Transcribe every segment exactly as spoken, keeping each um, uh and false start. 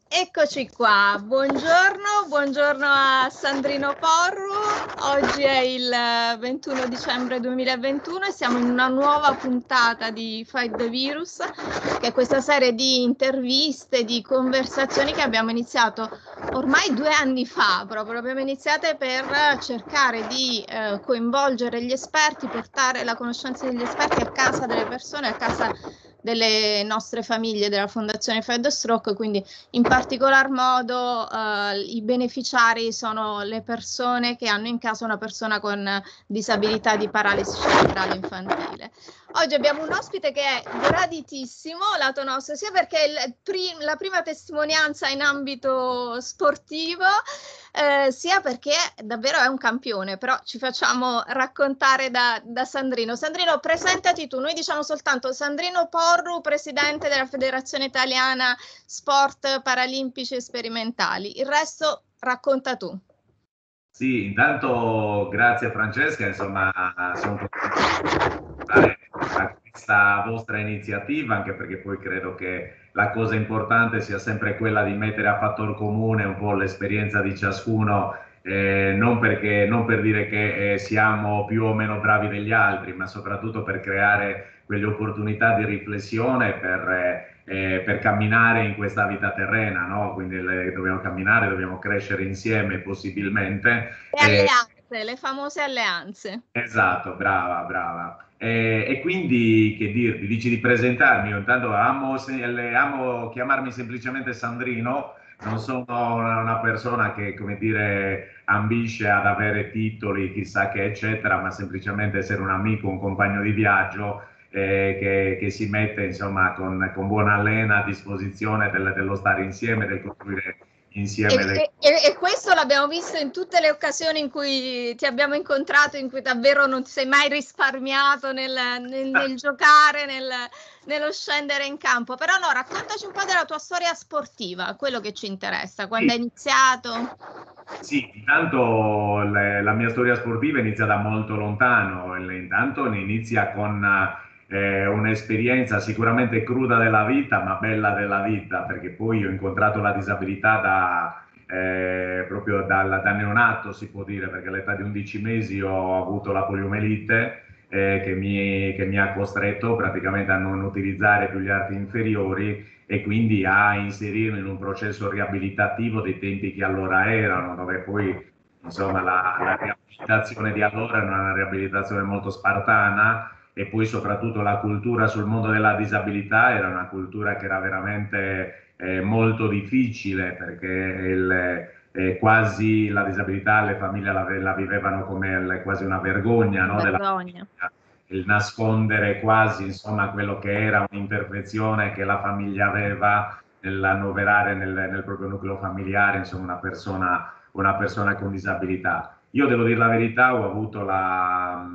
Eccoci qua, buongiorno, buongiorno a Sandrino Porru. Oggi è il ventuno dicembre duemilaventuno e siamo in una nuova puntata di Fight the Virus, che è questa serie di interviste, di conversazioni che abbiamo iniziato ormai due anni fa. Proprio abbiamo iniziate per cercare di eh, coinvolgere gli esperti, portare la conoscenza degli esperti a casa delle persone, a casa delle nostre famiglie, della Fondazione Fight the Stroke, quindi in particolar modo eh, i beneficiari sono le persone che hanno in casa una persona con disabilità di paralisi cerebrale infantile. Oggi abbiamo un ospite che è graditissimo, lato nostro, sia perché è il prim- la prima testimonianza in ambito sportivo, eh, sia perché davvero è un campione, però ci facciamo raccontare da, da Sandrino. Sandrino, presentati tu, noi diciamo soltanto Sandrino Porru, presidente della Federazione Italiana Sport Paralimpici e Sperimentali, il resto racconta tu. Sì, intanto grazie Francesca, insomma, sono contento di partecipare a questa vostra iniziativa, anche perché poi credo che la cosa importante sia sempre quella di mettere a fattor comune un po' l'esperienza di ciascuno, eh, non perché, non per dire che eh, siamo più o meno bravi degli altri, ma soprattutto per creare quelle opportunità di riflessione per... Eh, eh, per camminare in questa vita terrena, no? Quindi le, dobbiamo camminare, dobbiamo crescere insieme possibilmente. Le Eh, alleanze, le famose alleanze. esatto, brava, brava. Eh, e quindi che dirti? Dici di presentarmi? Io intanto amo, amo chiamarmi semplicemente Sandrino, non sono una persona che, come dire, ambisce ad avere titoli, chissà che, eccetera, ma semplicemente essere un amico, un compagno di viaggio eh, che, che, si mette, insomma, con, con buona lena a disposizione del, dello stare insieme, del costruire insieme E, le e, e questo l'abbiamo visto in tutte le occasioni in cui ti abbiamo incontrato, in cui davvero non ti sei mai risparmiato nel, nel, nel giocare, nel, nello scendere in campo. Però no, raccontaci un po' della tua storia sportiva, quello che ci interessa, quando hai iniziato. Sì, intanto le, la mia storia sportiva inizia da molto lontano, e intanto inizia con eh, un'esperienza sicuramente cruda della vita, ma bella della vita, perché poi ho incontrato la disabilità da, eh, proprio dal, da neonato, si può dire, perché all'età di undici mesi ho avuto la poliomelite eh, che, mi, che mi ha costretto praticamente a non utilizzare più gli arti inferiori e quindi a inserirmi in un processo riabilitativo dei tempi che allora erano, dove poi insomma la, la riabilitazione di allora era una riabilitazione molto spartana e poi soprattutto la cultura sul mondo della disabilità era una cultura che era veramente eh, molto difficile perché il, eh, quasi la disabilità le famiglie la, la vivevano come il, quasi una vergogna, no, della Vergogna. il nascondere quasi insomma quello che era un'imperfezione che la famiglia aveva nell'annoverare nel, nel proprio nucleo familiare insomma una persona, una persona con disabilità. Io devo dire la verità, ho avuto la,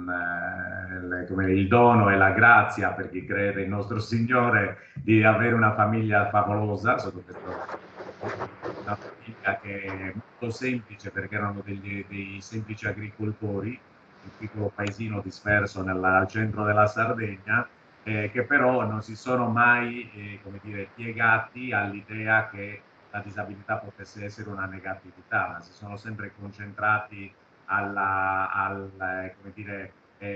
eh, come il dono e la grazia, per chi crede in nostro Signore, di avere una famiglia favolosa, sotto questo una famiglia che è molto semplice perché erano degli, dei semplici agricoltori, un piccolo paesino disperso nella, al centro della Sardegna, eh, che però non si sono mai eh, come dire, piegati all'idea che la disabilità potesse essere una negatività, ma si sono sempre concentrati alla, al, eh, come dire,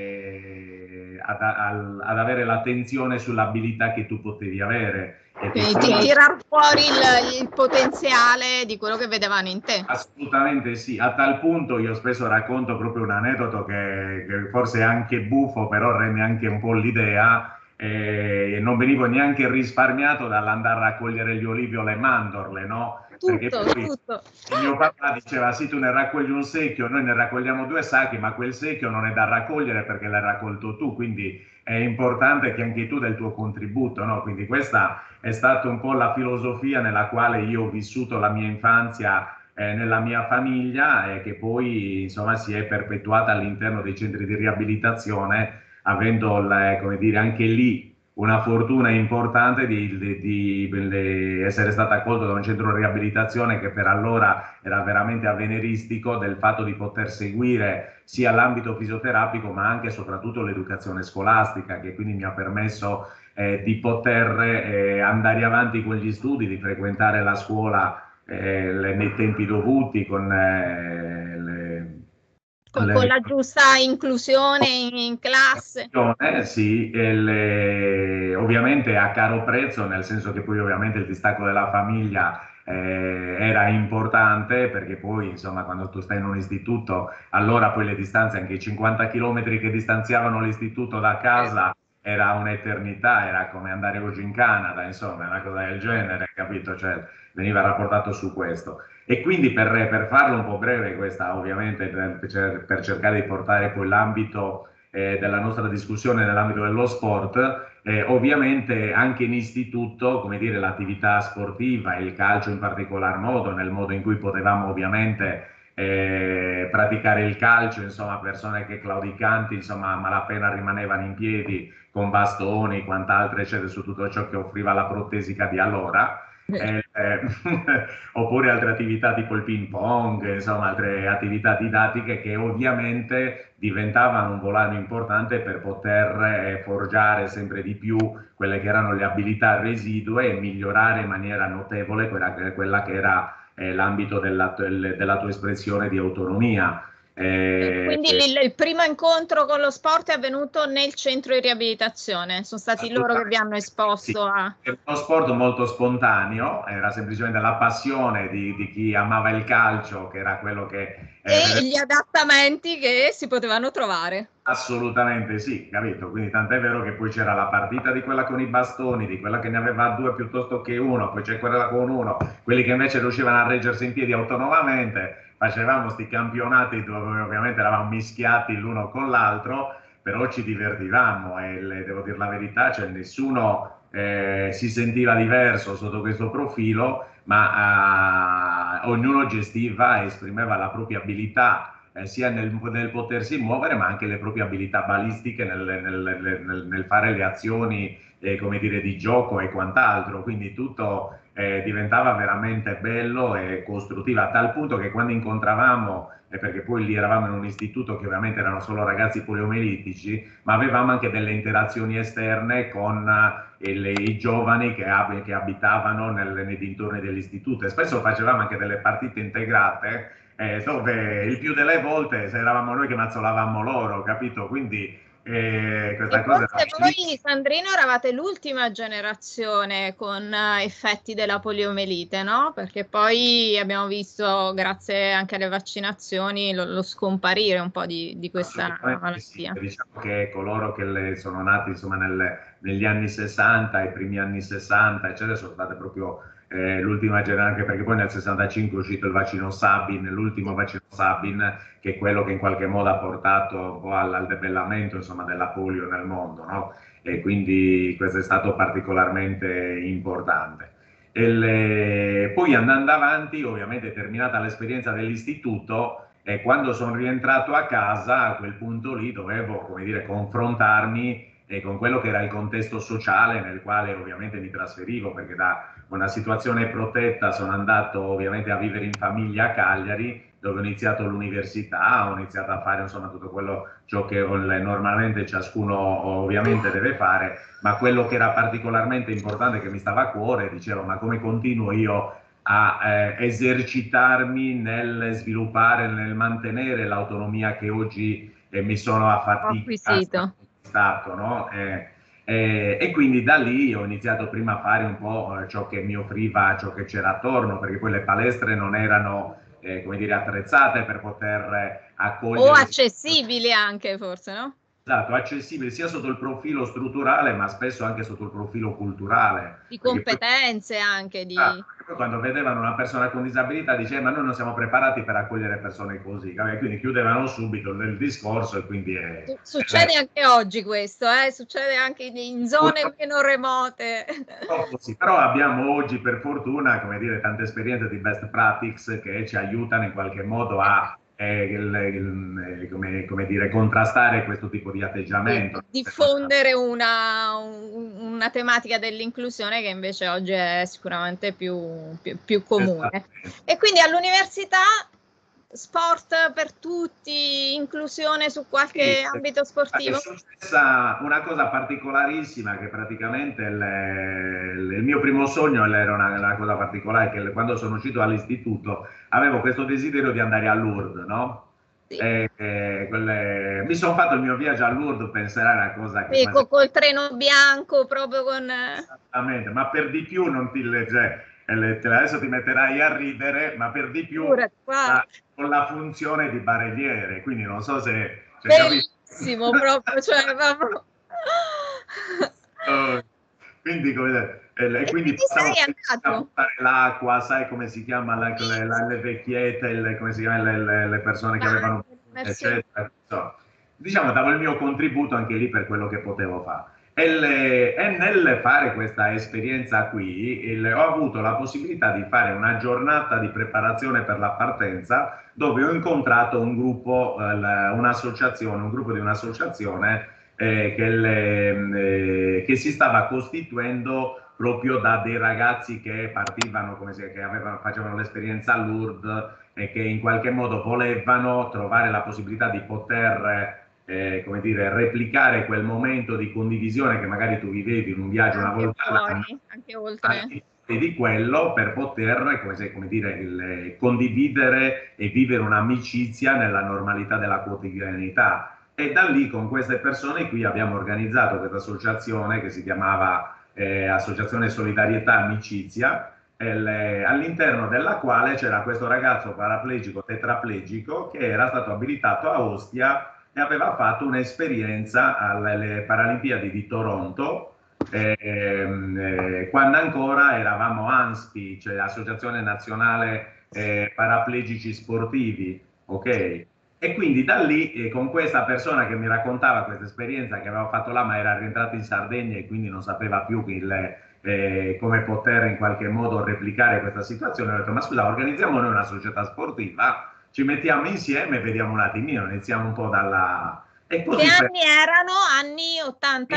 eh, ad, al, ad avere l'attenzione sull'abilità che tu potevi avere. E che Quindi quindi, tirar fuori il, il potenziale di quello che vedevano in te. assolutamente sì, a tal punto io spesso racconto proprio un aneddoto che, che forse è anche buffo, però rende anche un po' l'idea. Eh, non venivo neanche risparmiato dall'andare a raccogliere gli olivi o le mandorle, no? Perché Tutto, poi tutto. il mio papà diceva: sì, tu ne raccogli un secchio, noi ne raccogliamo due sacchi, ma quel secchio non è da raccogliere perché l'hai raccolto tu, quindi è importante che anche tu dai il tuo contributo, no? Quindi questa è stata un po' la filosofia nella quale io ho vissuto la mia infanzia eh, nella mia famiglia e che poi insomma si è perpetuata all'interno dei centri di riabilitazione, avendo come dire, anche lì una fortuna importante di, di, di, di essere stata accolta da un centro di riabilitazione che per allora era veramente avveniristico, del fatto di poter seguire sia l'ambito fisioterapico ma anche e soprattutto l'educazione scolastica, che quindi mi ha permesso eh, di poter eh, andare avanti con gli studi, di frequentare la scuola eh, nei tempi dovuti, con eh, le, Con, con le, la giusta inclusione in, in classe. Sì, le, ovviamente a caro prezzo, nel senso che poi ovviamente il distacco della famiglia eh, era importante, perché poi insomma quando tu stai in un istituto, allora poi le distanze, anche i cinquanta chilometri che distanziavano l'istituto da casa era un'eternità, era come andare oggi in Canada, insomma, una cosa del genere, capito? Cioè veniva rapportato su questo. E quindi per, per farlo un po' breve, questa ovviamente per, per cercare di portare poi l'ambito eh, della nostra discussione nell'ambito dello sport, eh, ovviamente anche in istituto, come dire, l'attività sportiva, il calcio in particolar modo, nel modo in cui potevamo ovviamente eh, praticare il calcio, insomma, persone che claudicanti, insomma, a malapena rimanevano in piedi con bastoni, quant'altro, eccetera, su tutto ciò che offriva la protesica di allora. Eh, eh, oppure altre attività tipo il ping pong, insomma altre attività didattiche che ovviamente diventavano un volano importante per poter eh, forgiare sempre di più quelle che erano le abilità residue e migliorare in maniera notevole quella, quella che era eh, l'ambito della, della tua espressione di autonomia. Eh, quindi il, il primo incontro con lo sport è avvenuto nel centro di riabilitazione, sono stati loro che vi hanno esposto sì, a... È uno sport molto spontaneo, era semplicemente la passione di, di chi amava il calcio, che era quello che... Eh, e gli adattamenti che si potevano trovare. Assolutamente sì, capito? Quindi tant'è vero che poi c'era la partita di quella con i bastoni, di quella che ne aveva due piuttosto che uno, poi c'è quella con uno, quelli che invece riuscivano a reggersi in piedi autonomamente, facevamo sti campionati dove ovviamente eravamo mischiati l'uno con l'altro, però ci divertivamo e le, devo dire la verità, cioè nessuno eh, si sentiva diverso sotto questo profilo, ma eh, ognuno gestiva e esprimeva la propria abilità eh, sia nel, nel, potersi muovere, ma anche le proprie abilità balistiche nel, nel, nel, nel fare le azioni eh, come dire, di gioco e quant'altro. Quindi tutto eh, diventava veramente bello e costruttivo, a tal punto che quando incontravamo, eh, perché poi lì eravamo in un istituto che ovviamente erano solo ragazzi poliomelitici, ma avevamo anche delle interazioni esterne con eh, le, i giovani che, ab che abitavano nel, nei dintorni dell'istituto, e spesso facevamo anche delle partite integrate eh, dove il più delle volte se eravamo noi che mazzolavamo loro, capito? Quindi eh, questa e cosa forse era... voi, Sandrino, eravate l'ultima generazione con uh, effetti della poliomelite, no? Perché poi abbiamo visto, grazie anche alle vaccinazioni, lo, lo scomparire un po' di, di questa malattia. Sì. Diciamo che coloro che le sono nati insomma nel, negli anni sessanta, i primi anni sessanta, eccetera, sono state proprio eh, l'ultima generazione, anche perché poi nel sessantacinque è uscito il vaccino Sabin, l'ultimo vaccino Sabin, che è quello che in qualche modo ha portato un po' al, al debellamento insomma, della polio nel mondo, no? E quindi questo è stato particolarmente importante. E le... Poi andando avanti, ovviamente terminata l'esperienza dell'istituto, e quando sono rientrato a casa, a quel punto lì dovevo, come dire, confrontarmi eh, con quello che era il contesto sociale nel quale ovviamente mi trasferivo, perché da una situazione protetta sono andato ovviamente a vivere in famiglia a Cagliari, dove ho iniziato l'università, ho iniziato a fare insomma tutto quello ciò che normalmente ciascuno ovviamente deve fare, ma quello che era particolarmente importante, che mi stava a cuore, dicevo, ma come continuo io a eh, esercitarmi nel sviluppare, nel mantenere l'autonomia che oggi eh, mi sono a fatica stato, no? Eh, eh, e quindi da lì ho iniziato prima a fare un po' ciò che mi offriva, ciò che c'era attorno, perché poi le palestre non erano, eh, come dire, attrezzate per poter accogliere... O accessibili anche, forse, no? Esatto, accessibile sia sotto il profilo strutturale, ma spesso anche sotto il profilo culturale. Di competenze poi, anche di... Ah, poi quando vedevano una persona con disabilità dicevano, ma noi non siamo preparati per accogliere persone così, quindi chiudevano subito il discorso e quindi è... Succede è anche oggi questo, eh? Succede anche in zone meno remote. Sì, però abbiamo oggi per fortuna, come dire, tante esperienze di best practice che ci aiutano in qualche modo a eh, il, il, come, come dire, contrastare questo tipo di atteggiamento. Diffondere una, un, una tematica dell'inclusione che invece oggi è sicuramente più, più, più comune. E quindi all'università sport per tutti, inclusione su qualche sì, ambito sportivo? è successa una cosa particolarissima che praticamente il, il mio primo sogno era una, una cosa particolare, che quando sono uscito dall'istituto avevo questo desiderio di andare a Lourdes, no? Sì. E, e quelle, mi sono fatto il mio viaggio a Lourdes, penserai una cosa che... Sì, con col treno bianco, proprio con... Esattamente, ma per di più non ti legge, adesso ti metterai a ridere, ma per di più la, con la funzione di barelliere, quindi non so se... Cioè, bellissimo, proprio, cioè, proprio... uh, quindi, come e, e quindi sei andato? l'acqua, sai come si chiama la, le, la, le vecchiette, le, come si chiama, le, le, le persone che avevano eccetera. So, diciamo, davo il mio contributo anche lì per quello che potevo fare. E, le, e nel fare questa esperienza qui il, ho avuto la possibilità di fare una giornata di preparazione per la partenza, dove ho incontrato un gruppo, eh, un'associazione, un gruppo di un'associazione eh, che, le, eh, che si stava costituendo proprio da dei ragazzi che partivano, come se, che avevano, facevano l'esperienza a Lourdes e che in qualche modo volevano trovare la possibilità di poter eh, come dire, replicare quel momento di condivisione che magari tu vivevi in un viaggio anche una volta all'anno, anche oltre di quello per poter come, se, come dire, il, condividere e vivere un'amicizia nella normalità della quotidianità. E da lì con queste persone qui abbiamo organizzato questa associazione che si chiamava eh, Associazione Solidarietà Amicizia, all'interno della quale c'era questo ragazzo paraplegico tetraplegico che era stato abilitato a Ostia e aveva fatto un'esperienza alle Paralimpiadi di Toronto eh, eh, quando ancora eravamo ANSPI, cioè Associazione Nazionale eh, Paraplegici Sportivi, ok? E quindi da lì, eh, con questa persona che mi raccontava questa esperienza che aveva fatto là, ma era rientrato in Sardegna e quindi non sapeva più il, eh, come poter in qualche modo replicare questa situazione, ho detto, ma scusa, organizziamo noi una società sportiva, ci mettiamo insieme e vediamo un attimino, iniziamo un po' dalla... E così che anni per... erano? Anni ottanta?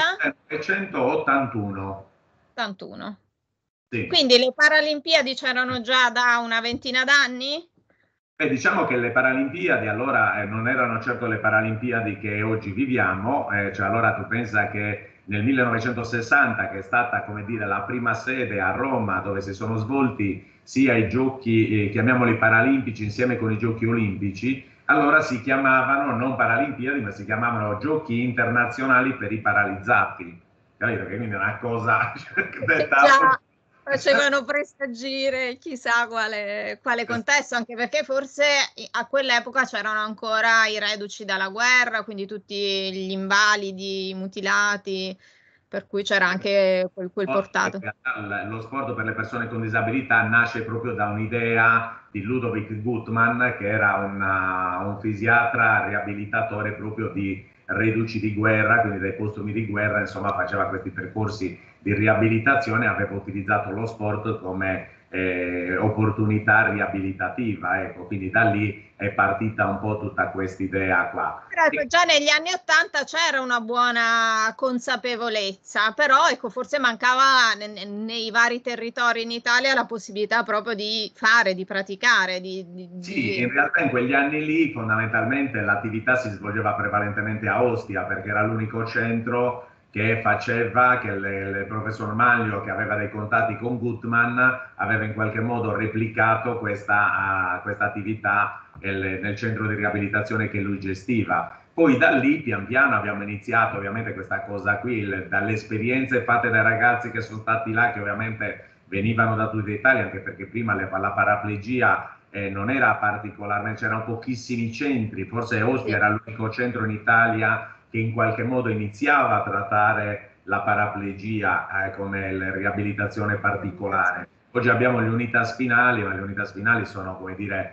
millenovecentottantuno. ottantuno. Sì. Quindi le Paralimpiadi c'erano già da una ventina d'anni? Beh, diciamo che le Paralimpiadi allora eh, non erano certo le Paralimpiadi che oggi viviamo, eh, cioè allora tu pensa che nel millenovecentosessanta, che è stata come dire la prima sede a Roma dove si sono svolti sia i giochi, eh, chiamiamoli paralimpici insieme con i giochi olimpici, allora si chiamavano non Paralimpiadi ma si chiamavano Giochi Internazionali per i Paralizzati, capito? Che quindi è una cosa detta... Facevano presagire chissà quale, quale contesto, anche perché forse a quell'epoca c'erano ancora i reduci dalla guerra, quindi tutti gli invalidi, i mutilati, per cui c'era anche quel, quel portato. Lo sport per le persone con disabilità nasce proprio da un'idea di Ludovic Gutmann, che era una, un fisiatra riabilitatore proprio di reduci di guerra, quindi dei postumi di guerra, insomma faceva questi percorsi di riabilitazione, aveva utilizzato lo sport come eh, opportunità riabilitativa, ecco, quindi da lì è partita un po' tutta questa idea qua. Però già negli anni Ottanta c'era una buona consapevolezza, però ecco, forse mancava ne, nei vari territori in Italia la possibilità proprio di fare, di praticare. Di, di, sì, di... in realtà in quegli anni lì fondamentalmente l'attività si svolgeva prevalentemente a Ostia, perché era l'unico centro che faceva, che le, il professor Maglio, che aveva dei contatti con Gutmann, aveva in qualche modo replicato questa, uh, questa attività nel, nel centro di riabilitazione che lui gestiva. Poi da lì pian piano abbiamo iniziato ovviamente questa cosa qui, il, dalle esperienze fatte dai ragazzi che sono stati là, che ovviamente venivano da tutta Italia, anche perché prima le, la paraplegia eh, non era particolarmente, c'erano pochissimi centri, forse Ostia era l'unico centro in Italia che in qualche modo iniziava a trattare la paraplegia eh, come riabilitazione particolare. Oggi abbiamo le unità spinali, ma le unità spinali sono, come dire,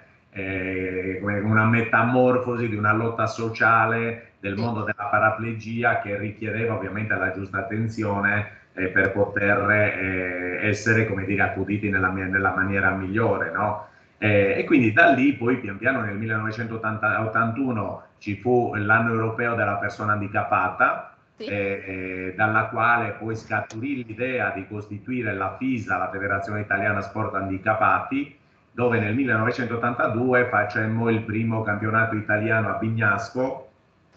eh, come una metamorfosi di una lotta sociale del mondo della paraplegia che richiedeva ovviamente la giusta attenzione eh, per poter eh, essere, come dire, accuditi nella, nella maniera migliore, no? Eh, e quindi da lì poi pian piano nel millenovecentottantuno ci fu l'anno europeo della persona handicappata Sì. eh, eh, dalla quale poi scaturì l'idea di costituire la FISA, la Federazione Italiana Sport Handicapati, dove nel millenovecentottantadue facemmo il primo campionato italiano a Bignasco,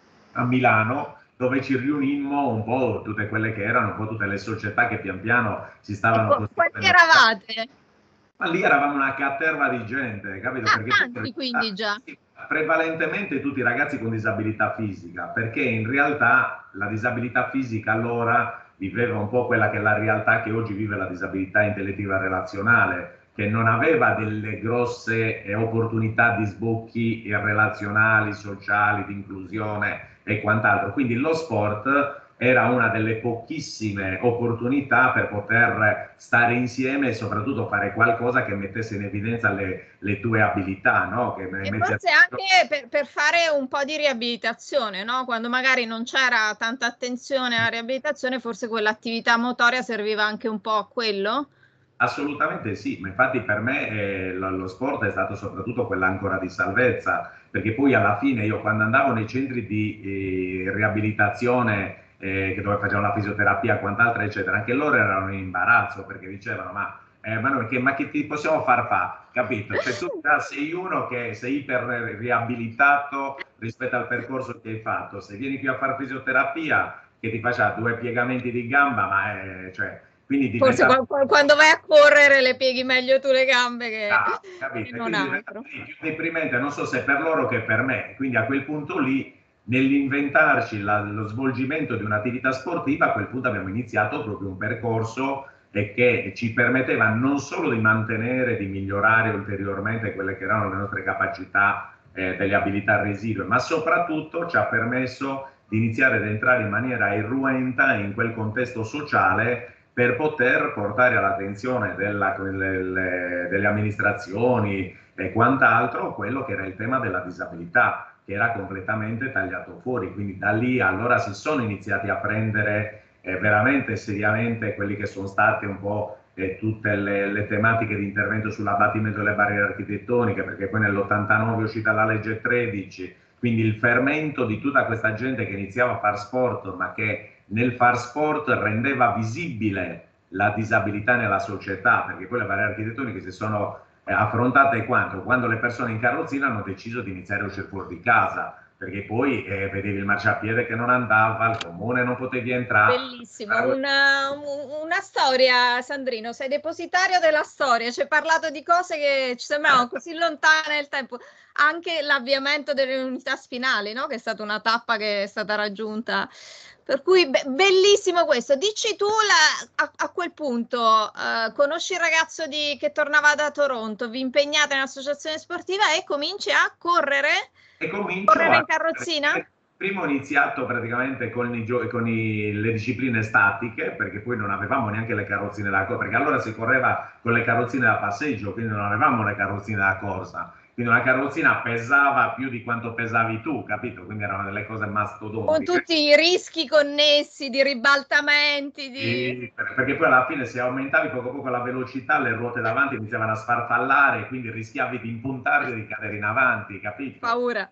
a Milano, dove ci riunimmo un po' tutte quelle che erano un po' tutte le società che pian piano si E stavano qu- quanti costituendo. eravate? Ma lì eravamo una caterva di gente, capito? Ah, Perché poi, tanti quindi già. sì, prevalentemente tutti i ragazzi con disabilità fisica, perché in realtà la disabilità fisica allora viveva un po' quella che è la realtà che oggi vive la disabilità intellettiva relazionale, che non aveva delle grosse eh, opportunità di sbocchi relazionali, sociali, di inclusione e quant'altro. Quindi lo sport era una delle pochissime opportunità per poter stare insieme e soprattutto fare qualcosa che mettesse in evidenza le, le tue abilità, no? Che E metti a... forse anche per, per fare un po' di riabilitazione, no? Quando magari non c'era tanta attenzione alla riabilitazione, forse quell'attività motoria serviva anche un po' a quello? Assolutamente sì, ma infatti per me eh, lo, lo sport è stato soprattutto quell'ancora di salvezza, perché poi alla fine io quando andavo nei centri di eh, riabilitazione, eh, che dove facevano la fisioterapia e quant'altro, eccetera, anche loro erano in imbarazzo perché dicevano ma, eh, ma, noi, che, ma che ti possiamo far fare, capito? Cioè tu già sei uno che sei iper riabilitato rispetto al percorso che hai fatto, se vieni qui a fare fisioterapia che ti faccia due piegamenti di gamba, ma eh, cioè, quindi Forse diventa... quando vai a correre le pieghi meglio tu le gambe che, Ah, che capito? non Quindi diventa altro. più deprimente, non so se per loro che per me. Quindi a quel punto lì, nell'inventarci la, lo svolgimento di un'attività sportiva, a quel punto abbiamo iniziato proprio un percorso e che ci permetteva non solo di mantenere, di migliorare ulteriormente quelle che erano le nostre capacità eh, delle abilità residue, ma soprattutto ci ha permesso di iniziare ad entrare in maniera irruenta in quel contesto sociale per poter portare all'attenzione della, delle, delle amministrazioni e quant'altro quello che era il tema della disabilità, che era completamente tagliato fuori. Quindi da lì allora si sono iniziati a prendere eh, veramente seriamente quelli che sono state un po' eh, tutte le, le tematiche di intervento sull'abbattimento delle barriere architettoniche, perché poi nell'ottantanove è uscita la legge tredici, quindi il fermento di tutta questa gente che iniziava a far sport, ma che nel far sport rendeva visibile la disabilità nella società, perché poi le barriere architettoniche si sono eh, affrontate quando? Quando le persone in carrozzina hanno deciso di iniziare a uscire fuori di casa, perché poi eh, vedevi il marciapiede che non andava, al comune non potevi entrare. Bellissimo, una, una storia, Sandrino, sei depositario della storia, ci hai parlato di cose che ci sembravano così lontane nel tempo, anche l'avviamento delle unità spinali, no? Che è stata una tappa che è stata raggiunta, per cui be bellissimo questo. Dici tu la, a, a quel punto, uh, conosci il ragazzo di, che tornava da Toronto, vi impegnate in un'associazione sportiva e cominci a correre, e comincio correre a... in carrozzina? Primo ho iniziato praticamente con, i, con i, le discipline statiche, perché poi non avevamo neanche le carrozzine da corsa, perché allora si correva con le carrozzine da passeggio, quindi non avevamo le carrozzine da corsa. Quindi una carrozzina pesava più di quanto pesavi tu, capito? Quindi erano delle cose Con mastodontiche. tutti i rischi connessi di ribaltamenti, di... E perché poi alla fine se aumentavi poco a poco la velocità, le ruote davanti iniziavano a sfarfallare, quindi rischiavi di impuntarli e di cadere in avanti, capito? paura.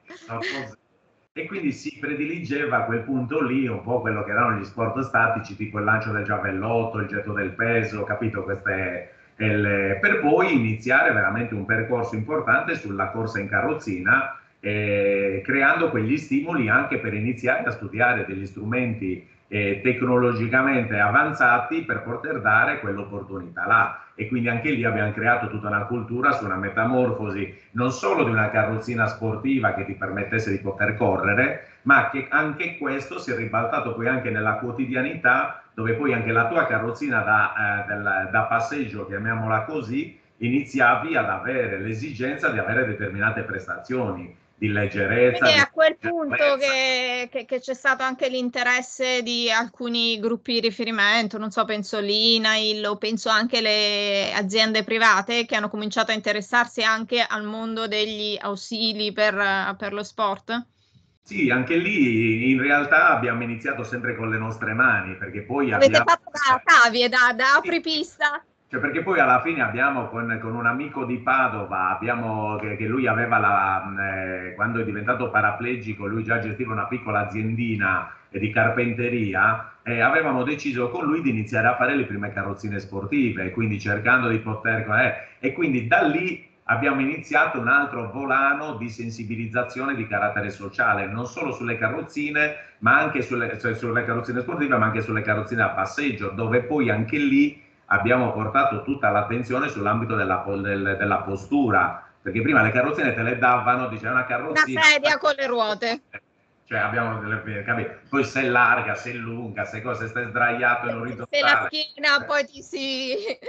E quindi si prediligeva a quel punto lì un po' quello che erano gli sport statici, tipo il lancio del giavellotto, il getto del peso, capito? Queste, il, per poi iniziare veramente un percorso importante sulla corsa in carrozzina, eh, creando quegli stimoli anche per iniziare a studiare degli strumenti eh, tecnologicamente avanzati per poter dare quell'opportunità là. E quindi anche lì abbiamo creato tutta una cultura su una metamorfosi non solo di una carrozzina sportiva che ti permettesse di poter correre, ma che anche questo si è ribaltato poi anche nella quotidianità, dove poi anche la tua carrozzina da, eh, del, da passeggio, chiamiamola così, iniziavi ad avere l'esigenza di avere determinate prestazioni di leggerezza. Quindi è Di a quel punto che, che, che c'è stato anche l'interesse di alcuni gruppi di riferimento, non so, penso l'I N A I L o penso anche le aziende private che hanno cominciato a interessarsi anche al mondo degli ausili per, per lo sport? Sì, anche lì in realtà abbiamo iniziato sempre con le nostre mani, perché poi Avete abbiamo... fatto da cavie, da, da apripista? Cioè, perché poi alla fine abbiamo con, con un amico di Padova, abbiamo, che, che lui aveva la, eh, quando è diventato paraplegico, lui già gestiva una piccola aziendina e di carpenteria, e avevamo deciso con lui di iniziare a fare le prime carrozzine sportive, quindi cercando di poter... Eh, e quindi da lì abbiamo iniziato un altro volano di sensibilizzazione di carattere sociale, non solo sulle carrozzine, ma anche sulle, cioè sulle carrozzine sportive, ma anche sulle carrozzine a passeggio, dove poi anche lì abbiamo portato tutta l'attenzione sull'ambito della, del, della postura, perché prima le carrozzine te le davano, diceva una carrozzina... Una sedia con le ruote. Cioè abbiamo delle, capito? Poi se è larga, se è lunga, se cosa, se stai sdraiato in orizzontale. Se la schiena poi ti si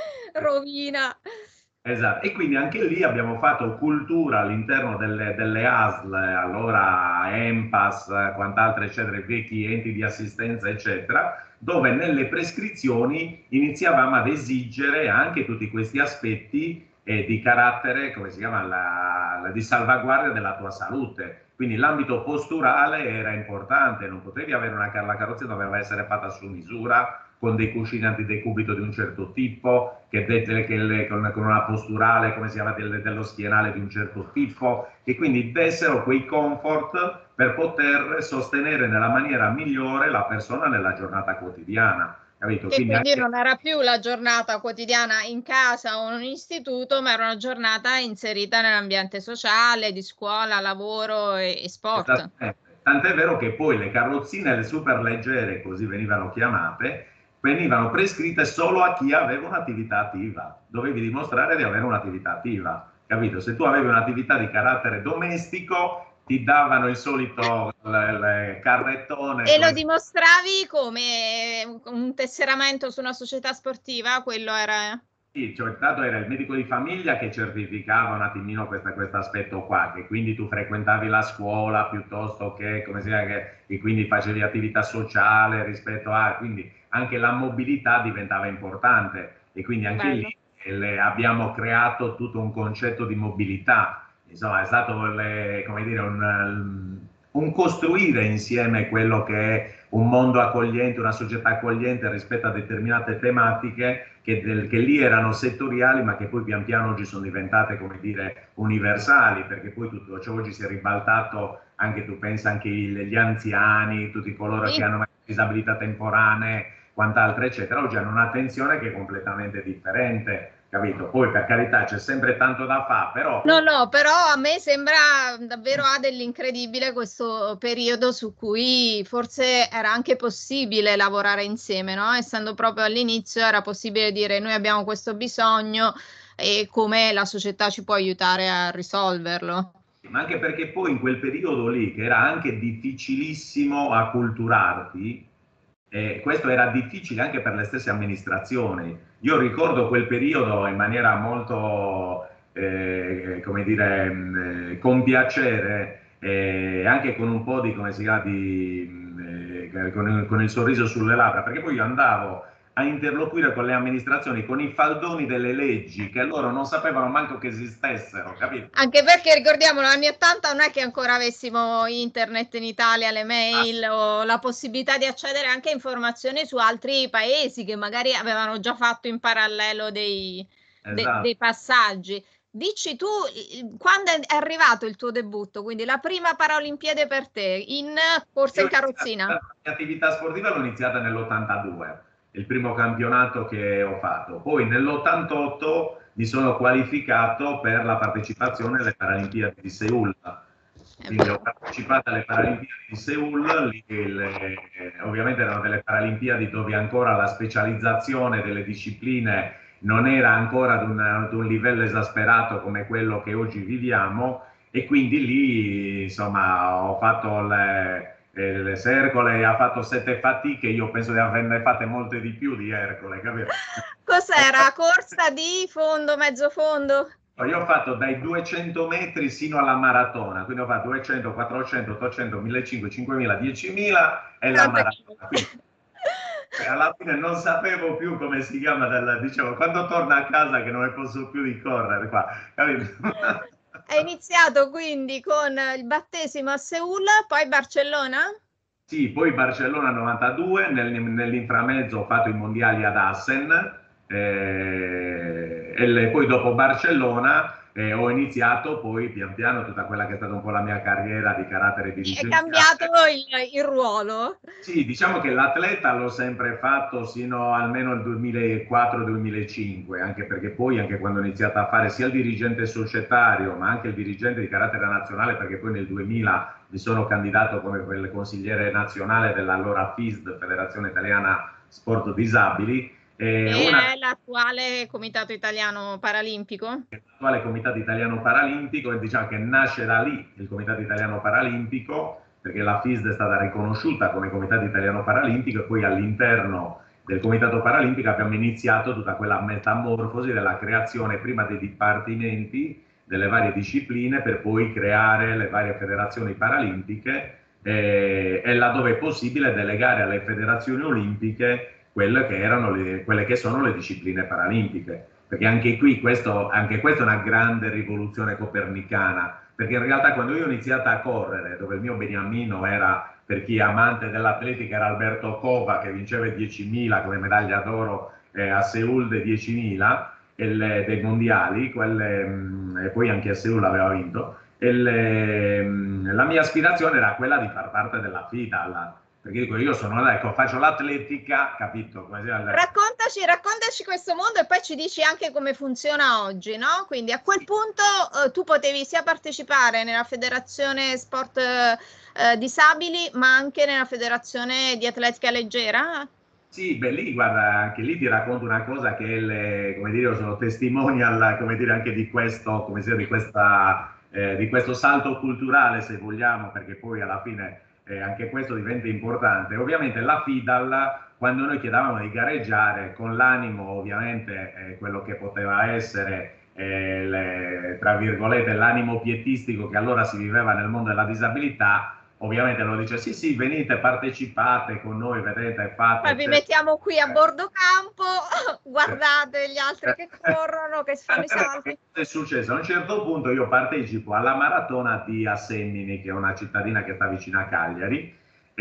rovina. Esatto, e quindi anche lì abbiamo fatto cultura all'interno delle, delle A S L, allora EMPAS, quant'altro eccetera, vecchi enti di assistenza eccetera, dove nelle prescrizioni iniziavamo ad esigere anche tutti questi aspetti eh, di carattere, come si chiama, la, la, di salvaguardia della tua salute. Quindi l'ambito posturale era importante, non potevi avere una la carrozzina, doveva essere fatta su misura, con dei cuscini antidecubito di un certo tipo, che, dette, che le, con, con una posturale, come si chiama, del, dello schienale di un certo tipo, e quindi dessero quei comfort per poter sostenere nella maniera migliore la persona nella giornata quotidiana. Capito? Che quindi quindi anche... non era più la giornata quotidiana in casa o in un istituto, ma era una giornata inserita nell'ambiente sociale, di scuola, lavoro e, e sport. Tant'è vero che poi le carrozzine, le super leggere, così venivano chiamate, venivano prescritte solo a chi aveva un'attività attiva. Dovevi dimostrare di avere un'attività attiva, capito? Se tu avevi un'attività di carattere domestico, ti davano il solito l, l, carrettone. E lo dimostravi come un tesseramento su una società sportiva? Quello era... Sì, cioè, tanto era il medico di famiglia che certificava un attimino questo aspetto qua, che quindi tu frequentavi la scuola piuttosto che, come si chiama, che, e quindi facevi attività sociale rispetto a... Quindi anche la mobilità diventava importante e quindi anche Bello. lì le, abbiamo creato tutto un concetto di mobilità. Insomma, è stato le, come dire, un, un costruire insieme quello che è un mondo accogliente, una società accogliente rispetto a determinate tematiche che, del, che lì erano settoriali, ma che poi pian piano oggi sono diventate, come dire, universali, perché poi tutto ciò oggi si è ribaltato, anche tu pensa anche gli anziani, tutti coloro sì. che hanno disabilità temporanee, quant'altro eccetera, oggi hanno un'attenzione che è completamente differente, capito? Poi per carità c'è sempre tanto da fare, però... No, no, però a me sembra davvero ha dell'incredibile questo periodo su cui forse era anche possibile lavorare insieme, no? Essendo proprio all'inizio era possibile dire noi abbiamo questo bisogno e come la società ci può aiutare a risolverlo. Ma anche perché poi in quel periodo lì, che era anche difficilissimo acculturarti, e questo era difficile anche per le stesse amministrazioni. Io ricordo quel periodo in maniera molto, eh, come dire, mh, con piacere e eh, anche con un po' di, come si chiama, di, eh, con, con il sorriso sulle labbra, perché poi io andavo a interloquire con le amministrazioni con i faldoni delle leggi che loro non sapevano manco che esistessero, capito? Anche perché ricordiamo negli anni ottanta non è che ancora avessimo internet in Italia, le mail ah. o la possibilità di accedere anche a informazioni su altri paesi che magari avevano già fatto in parallelo dei, esatto. de, dei passaggi. Dici tu, quando è arrivato il tuo debutto, quindi la prima Paralimpiade per te, in corsa in carrozzina? La mia attività sportiva l'ho iniziata nell'ottantadue. Il primo campionato che ho fatto. Poi nell'ottantotto mi sono qualificato per la partecipazione alle Paralimpiadi di Seul. Quindi ho partecipato alle Paralimpiadi di Seul, lì le, ovviamente erano delle Paralimpiadi dove ancora la specializzazione delle discipline non era ancora ad un, ad un livello esasperato come quello che oggi viviamo, e quindi lì insomma ho fatto le... Eh, se Ercole ha fatto sette fatiche, io penso di averne fatte molte di più di Ercole, capito? Cos'era? Corsa di fondo, mezzo fondo? Io ho fatto dai duecento metri sino alla maratona, quindi ho fatto duecento, quattrocento, ottocento, millecinquecento, cinquemila, diecimila e la maratona. Quindi, alla fine non sapevo più come si chiama, della, dicevo, quando torno a casa che non ne posso più di correre qua, capito? È iniziato quindi con il battesimo a Seul, poi Barcellona? Sì, poi Barcellona novantadue, nel, nell'inframezzo ho fatto i mondiali ad Assen, eh, e le, poi dopo Barcellona eh, ho iniziato poi pian piano tutta quella che è stata un po' la mia carriera di carattere dirigenziale. È cambiato il, il ruolo? Sì, diciamo che l'atleta l'ho sempre fatto sino almeno al duemilaquattro duemilacinque, anche perché poi, anche quando ho iniziato a fare sia il dirigente societario, ma anche il dirigente di carattere nazionale, perché poi nel duemila mi sono candidato come quel consigliere nazionale dell'allora F I S D, Federazione Italiana Sport Disabili. E una... è l'attuale Comitato Italiano Paralimpico? L'attuale Comitato Italiano Paralimpico, e diciamo che nasce da lì il Comitato Italiano Paralimpico, perché la F I S D è stata riconosciuta come Comitato Italiano Paralimpico, e poi all'interno del Comitato Paralimpico abbiamo iniziato tutta quella metamorfosi della creazione prima dei dipartimenti delle varie discipline, per poi creare le varie federazioni paralimpiche eh, e laddove è possibile delegare alle federazioni olimpiche quelle che, erano le, quelle che sono le discipline paralimpiche. Perché anche qui questo, anche questa è una grande rivoluzione copernicana, perché in realtà quando io ho iniziato a correre, dove il mio beniamino era, per chi è amante dell'atletica, era Alberto Cova, che vinceva i diecimila come medaglia d'oro eh, a Seul dei diecimila e dei mondiali, quelle, mh, e poi anche a Seul aveva vinto, e le, mh, la mia aspirazione era quella di far parte della FIDAL, perché dico, io sono, ecco, faccio l'atletica, capito? Raccontaci, raccontaci questo mondo e poi ci dici anche come funziona oggi, no? Quindi a quel punto eh, tu potevi sia partecipare nella Federazione Sport eh, Disabili, ma anche nella Federazione di Atletica Leggera? Sì, beh, lì, guarda, anche lì ti racconto una cosa che, le, come dire, io sono testimonial, come dire, anche di questo, come dire, di questa, eh, di questo salto culturale, se vogliamo, perché poi alla fine eh, anche questo diventa importante. Ovviamente la FIDAL, quando noi chiedevamo di gareggiare, con l'animo, ovviamente, eh, quello che poteva essere, eh, le, tra virgolette, l'animo pietistico che allora si viveva nel mondo della disabilità, ovviamente lo dice, sì sì, venite, partecipate con noi, vedete, fate. Poi vi mettiamo qui a bordo campo, guardate gli altri che corrono, che fanno i salti. Cosa è successo? A un certo punto io partecipo alla maratona di Assemini, che è una cittadina che sta vicino a Cagliari,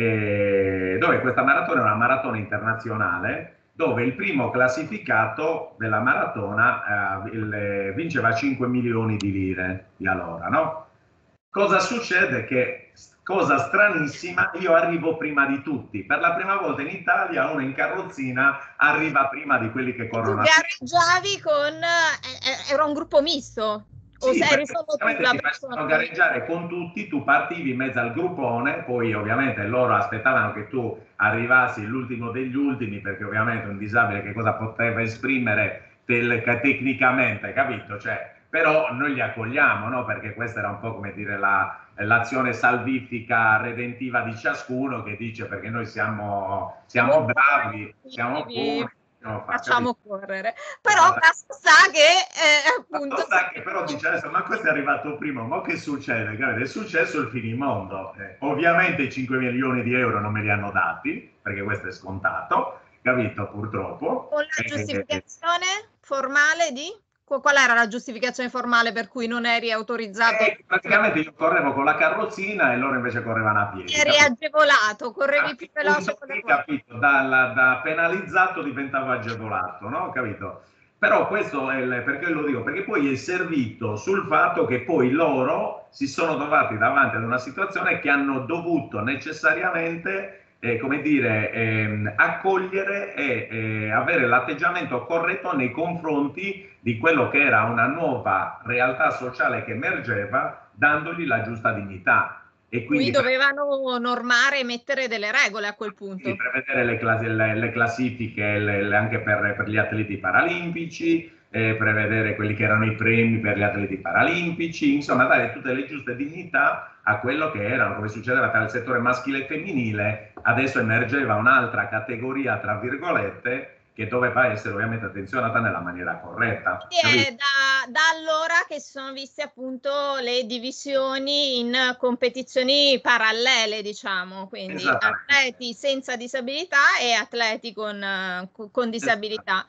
e dove questa maratona è una maratona internazionale, dove il primo classificato della maratona eh, il, vinceva cinque milioni di lire di allora, no? Cosa succede? Che, cosa stranissima, io arrivo prima di tutti. Per la prima volta in Italia uno in carrozzina arriva prima di quelli che corrono. Tu gareggiavi con... Eh, era un gruppo misto? O sì, eri solo tu la ti facevano gareggiare con tutti, tu partivi in mezzo al gruppone, poi ovviamente loro aspettavano che tu arrivassi l'ultimo degli ultimi, perché ovviamente un disabile che cosa poteva esprimere tecnicamente, capito? Cioè, però noi li accogliamo, no? Perché questa era un po' come dire l'azione salvifica redentiva di ciascuno, che dice perché noi siamo, siamo bravi, siamo buoni, facciamo correre. Però Casto sa che eh, appunto sa che però dice adesso, ma questo è arrivato prima, ma che succede? È successo il finimondo. Eh, ovviamente i cinque milioni di euro non me li hanno dati, perché questo è scontato, capito, purtroppo. Con la giustificazione eh, formale di? Qual era la giustificazione formale per cui non eri autorizzato? Eh, praticamente io correvo con la carrozzina e loro invece correvano a piedi. Eri capito? Agevolato, correvi ah, più veloce con le capito, da, da penalizzato diventavo agevolato, no? Capito? Però questo è il, perché lo dico? Perché poi è servito sul fatto che poi loro si sono trovati davanti ad una situazione che hanno dovuto necessariamente Eh, come dire, ehm, accogliere e eh, avere l'atteggiamento corretto nei confronti di quello che era una nuova realtà sociale che emergeva, dandogli la giusta dignità. E quindi qui dovevano normare e mettere delle regole a quel punto. Prevedere le, class le, le classifiche le, le, anche per, per gli atleti paralimpici, eh, prevedere quelli che erano i premi per gli atleti paralimpici, insomma dare tutte le giuste dignità a quello che erano, come succedeva tra il settore maschile e femminile. Adesso emergeva un'altra categoria, tra virgolette, che doveva essere ovviamente attenzionata nella maniera corretta. E è da, da allora che sono viste appunto le divisioni in competizioni parallele, diciamo, quindi atleti senza disabilità e atleti con, con disabilità.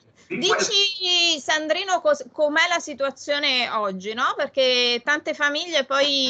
Dici, Sandrino, com'è la situazione oggi, no? Perché tante famiglie poi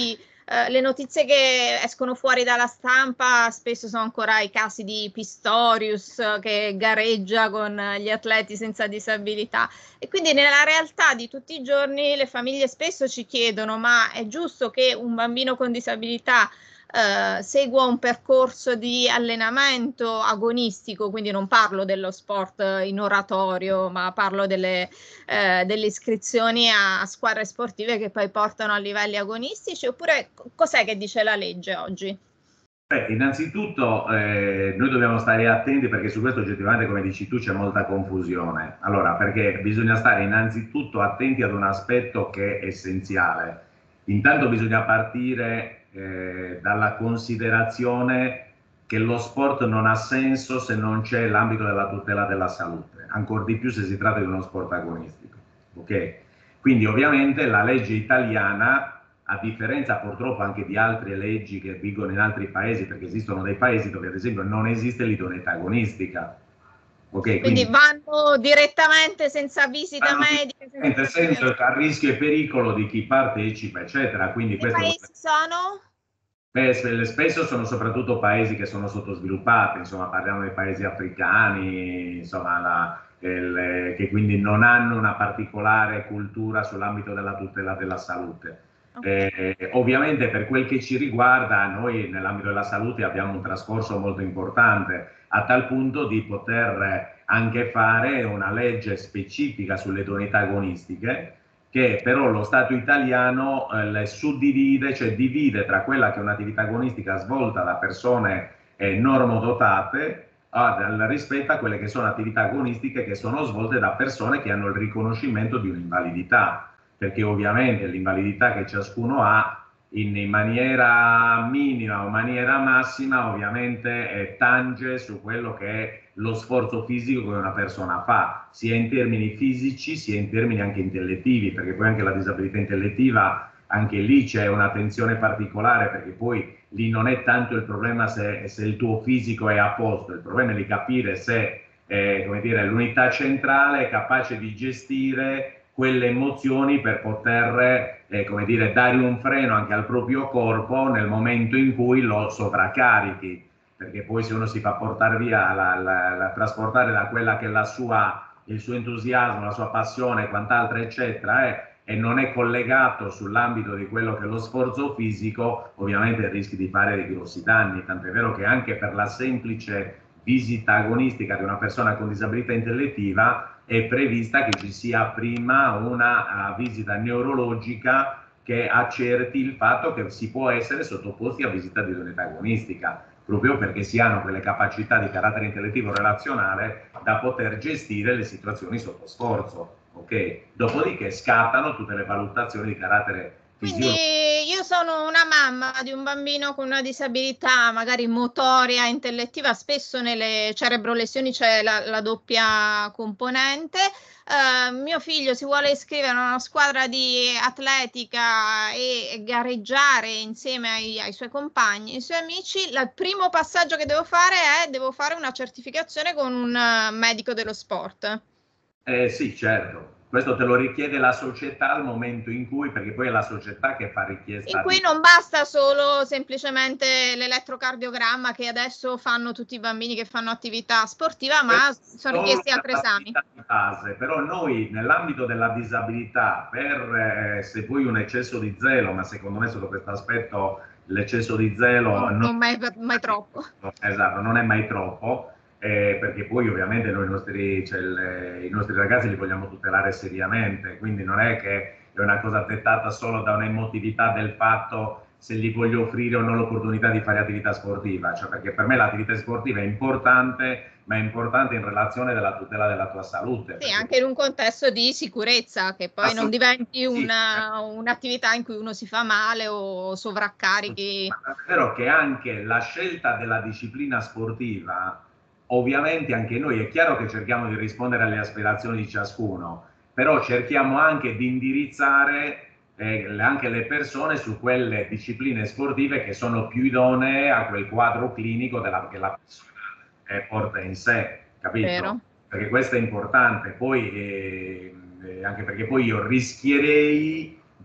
eh, le notizie che escono fuori dalla stampa spesso sono ancora i casi di Pistorius eh, che gareggia con gli atleti senza disabilità, e quindi nella realtà di tutti i giorni le famiglie spesso ci chiedono: ma è giusto che un bambino con disabilità Uh, segua un percorso di allenamento agonistico? Quindi non parlo dello sport in oratorio, ma parlo delle, uh, delle iscrizioni a, a squadre sportive che poi portano a livelli agonistici, oppure cos'è che dice la legge oggi? Beh, innanzitutto eh, noi dobbiamo stare attenti, perché su questo oggettivamente, come dici tu, c'è molta confusione. Allora, perché bisogna stare innanzitutto attenti ad un aspetto che è essenziale. Intanto bisogna partire eh, dalla considerazione che lo sport non ha senso se non c'è l'ambito della tutela della salute, ancor di più se si tratta di uno sport agonistico. Okay? Quindi ovviamente la legge italiana, a differenza purtroppo anche di altre leggi che vigono in altri paesi, perché esistono dei paesi dove ad esempio non esiste l'idoneità agonistica. Okay, quindi, quindi vanno direttamente senza visita medica, senza, senza il rischio e pericolo di chi partecipa, eccetera. Quindi che paesi sono? Beh, spesso sono soprattutto paesi che sono sottosviluppati, insomma parliamo dei paesi africani, insomma, la, il, che quindi non hanno una particolare cultura sull'ambito della tutela della salute. Okay. Eh, ovviamente per quel che ci riguarda, noi nell'ambito della salute abbiamo un trascorso molto importante, a tal punto di poter anche fare una legge specifica sulle idoneità agonistiche, che però lo Stato italiano eh, le suddivide, cioè divide tra quella che è un'attività agonistica svolta da persone eh, normodotate ah, rispetto a quelle che sono attività agonistiche che sono svolte da persone che hanno il riconoscimento di un'invalidità, perché ovviamente l'invalidità che ciascuno ha in maniera minima o maniera massima ovviamente eh, tange su quello che è lo sforzo fisico che una persona fa, sia in termini fisici sia in termini anche intellettivi, perché poi anche la disabilità intellettiva, anche lì c'è un'attenzione particolare, perché poi lì non è tanto il problema se, se il tuo fisico è a posto, il problema è di capire se eh, come dire, l'unità centrale è capace di gestire quelle emozioni per poter eh, come dire, dare un freno anche al proprio corpo nel momento in cui lo sovraccarichi, perché poi se uno si fa portare via, la, la, la, trasportare da quella che è la sua, il suo entusiasmo, la sua passione e quant'altro eccetera, eh, e non è collegato sull'ambito di quello che è lo sforzo fisico, ovviamente rischi di fare dei grossi danni, tant'è vero che anche per la semplice visita agonistica di una persona con disabilità intellettiva è prevista che ci sia prima una uh, visita neurologica che accerti il fatto che si può essere sottoposti a visita di idoneità agonistica, proprio perché si hanno quelle capacità di carattere intellettivo relazionale da poter gestire le situazioni sotto sforzo. Okay? Dopodiché scattano tutte le valutazioni di carattere fisiologico. Quindi io sono una mamma di un bambino con una disabilità magari motoria, intellettiva, spesso nelle cerebrolesioni c'è la, la doppia componente. Uh, mio figlio si vuole iscrivere a una squadra di atletica e, e gareggiare insieme ai, ai suoi compagni, ai suoi amici. Il primo passaggio che devo fare è devo fare una certificazione con un medico dello sport. Eh sì, certo. Questo te lo richiede la società al momento in cui, perché poi è la società che fa richiesta. In cui di... non basta solo semplicemente l'elettrocardiogramma che adesso fanno tutti i bambini che fanno attività sportiva, ma sono richiesti altri esami. Di base, però noi nell'ambito della disabilità, per eh, se poi un eccesso di zelo, ma secondo me sotto questo aspetto l'eccesso di zelo non, non mai, mai troppo. Esatto, non è mai troppo. Eh, perché poi ovviamente noi i nostri, cioè, le, i nostri ragazzi li vogliamo tutelare seriamente, quindi non è che è una cosa dettata solo da un'emotività del fatto se gli voglio offrire o no l'opportunità di fare attività sportiva, cioè perché per me l'attività sportiva è importante, ma è importante in relazione della tutela della tua salute. Sì, anche in un contesto di sicurezza, che poi non diventi una, un'attività in cui uno si fa male o sovraccarichi. Ma è vero che anche la scelta della disciplina sportiva, ovviamente anche noi è chiaro che cerchiamo di rispondere alle aspirazioni di ciascuno, però cerchiamo anche di indirizzare eh, anche le persone su quelle discipline sportive che sono più idonee a quel quadro clinico della, che la persona eh, porta in sé, capito? Vero. Perché questo è importante, poi eh, anche perché poi io rischierei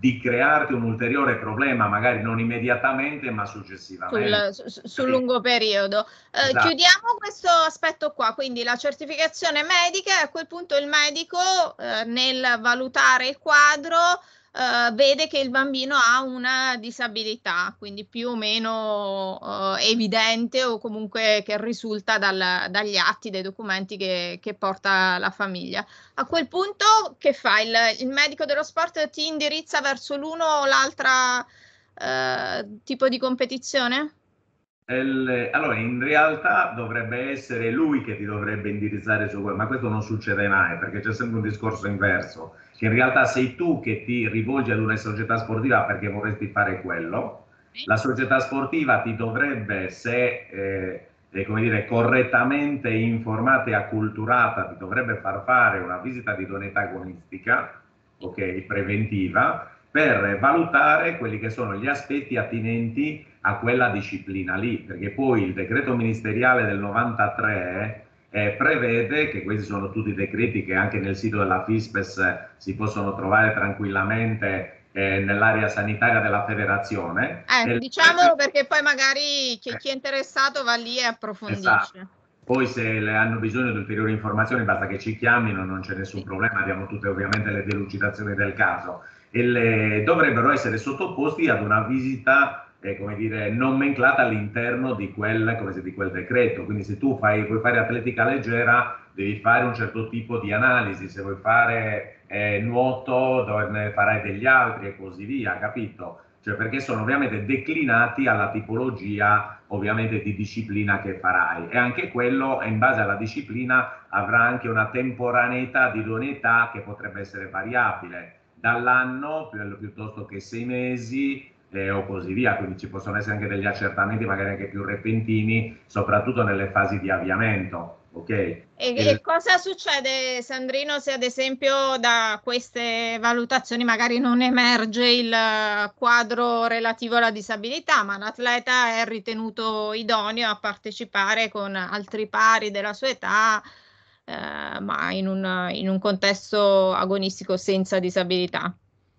di crearti un ulteriore problema, magari non immediatamente, ma successivamente. Sul, su, sul lungo periodo. Eh, Esatto. Chiudiamo questo aspetto qua, quindi la certificazione medica, e a quel punto il medico eh, nel valutare il quadro eh, vede che il bambino ha una disabilità, quindi più o meno eh, evidente o comunque che risulta dal, dagli atti, dai documenti che, che porta la famiglia. A quel punto che fa? Il, il medico dello sport ti indirizza verso l'uno o l'altra eh, tipo di competizione? El, allora, in realtà dovrebbe essere lui che ti dovrebbe indirizzare su quello, ma questo non succede mai perché c'è sempre un discorso inverso, che in realtà sei tu che ti rivolgi ad una società sportiva perché vorresti fare quello. La società sportiva ti dovrebbe, se eh, eh, come dire, correttamente informata e acculturata, ti dovrebbe far fare una visita di idoneità agonistica, ok, preventiva, per valutare quelli che sono gli aspetti attinenti a quella disciplina lì, perché poi il decreto ministeriale del novantatré eh, prevede, che questi sono tutti decreti che anche nel sito della FISPES eh, si possono trovare tranquillamente eh, nell'area sanitaria della federazione. Eh, diciamolo perché poi magari chi, chi è interessato va lì e approfondisce. Esatto. Poi se le hanno bisogno di ulteriori informazioni basta che ci chiamino, non c'è nessun problema, diamo tutte ovviamente le delucidazioni del caso. E le, dovrebbero essere sottoposti ad una visita eh, come dire, nomenclata all'interno di quel, come se, di quel decreto. Quindi se tu fai, vuoi fare atletica leggera devi fare un certo tipo di analisi, se vuoi fare eh, nuoto ne farai degli altri e così via, capito? Cioè perché sono ovviamente declinati alla tipologia ovviamente di disciplina che farai, e anche quello in base alla disciplina avrà anche una temporaneità di idoneità che potrebbe essere variabile dall'anno piuttosto che sei mesi eh, o così via, quindi ci possono essere anche degli accertamenti magari anche più repentini, soprattutto nelle fasi di avviamento. Okay. E, Il... e cosa succede, Sandrino, se ad esempio da queste valutazioni magari non emerge il quadro relativo alla disabilità, ma l'atleta è ritenuto idoneo a partecipare con altri pari della sua età, eh, ma in un, in un contesto agonistico senza disabilità?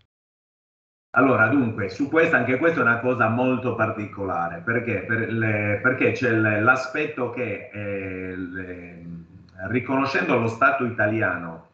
Allora, dunque, su questo, anche questa è una cosa molto particolare, perché, per le, perché c'è l'aspetto che, eh, le, riconoscendo lo Stato italiano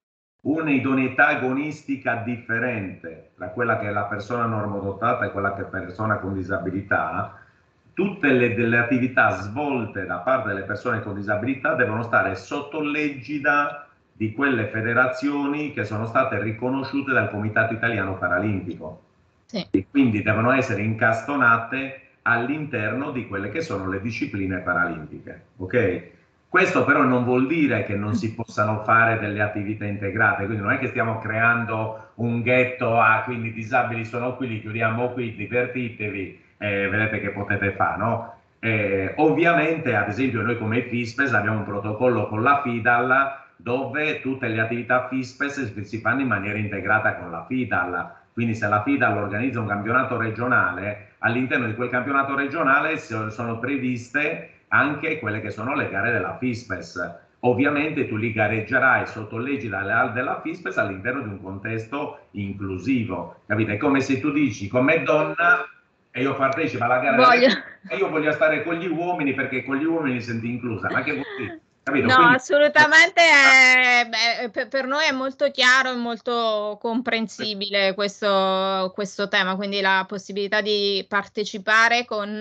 un'idoneità agonistica differente da quella che è la persona normodotata e quella che è la persona con disabilità, tutte le delle attività svolte da parte delle persone con disabilità devono stare sotto l'egida di quelle federazioni che sono state riconosciute dal Comitato Italiano Paralimpico. Sì. E quindi devono essere incastonate all'interno di quelle che sono le discipline paralimpiche. Ok? Questo però non vuol dire che non si possano fare delle attività integrate, quindi non è che stiamo creando un ghetto, ah, quindi i disabili sono qui, li chiudiamo qui, divertitevi, eh, vedete che potete fare, no? Eh, ovviamente, ad esempio, noi come FISPES abbiamo un protocollo con la FIDAL dove tutte le attività FISPES si fanno in maniera integrata con la FIDAL, quindi se la FIDAL organizza un campionato regionale, all'interno di quel campionato regionale sono previste anche quelle che sono le gare della FISPES. Ovviamente tu li gareggerai sotto l'egida della FISPES all'interno di un contesto inclusivo, capite? È come se tu dici, come donna, e io partecipo alla gara voglio. Delle... e io voglio stare con gli uomini perché con gli uomini mi senti inclusa, ma che vuol dire? Capito? No, Quindi... assolutamente, è, beh, per, per noi è molto chiaro e molto comprensibile questo, questo tema, quindi la possibilità di partecipare con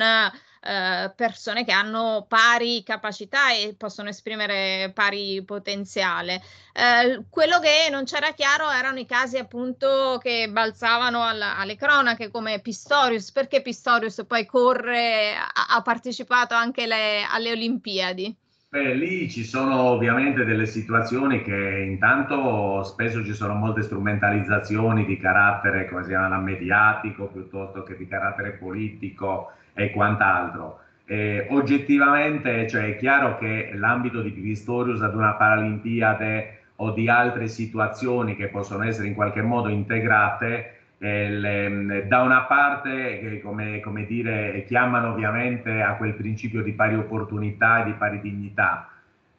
eh, persone che hanno pari capacità e possono esprimere pari potenziale. Eh, quello che non c'era chiaro erano i casi appunto che balzavano alla, alle cronache come Pistorius, perché Pistorius poi corre, ha, ha partecipato anche le, alle Olimpiadi. Beh, lì ci sono ovviamente delle situazioni che intanto spesso ci sono molte strumentalizzazioni di carattere, come si chiama, mediatico, piuttosto che di carattere politico e quant'altro. Eh, oggettivamente, cioè, è chiaro che l'ambito di Pistorius ad una Paralimpiade o di altre situazioni che possono essere in qualche modo integrate, Eh, le, da una parte, eh, come, come dire, chiamano ovviamente a quel principio di pari opportunità e di pari dignità.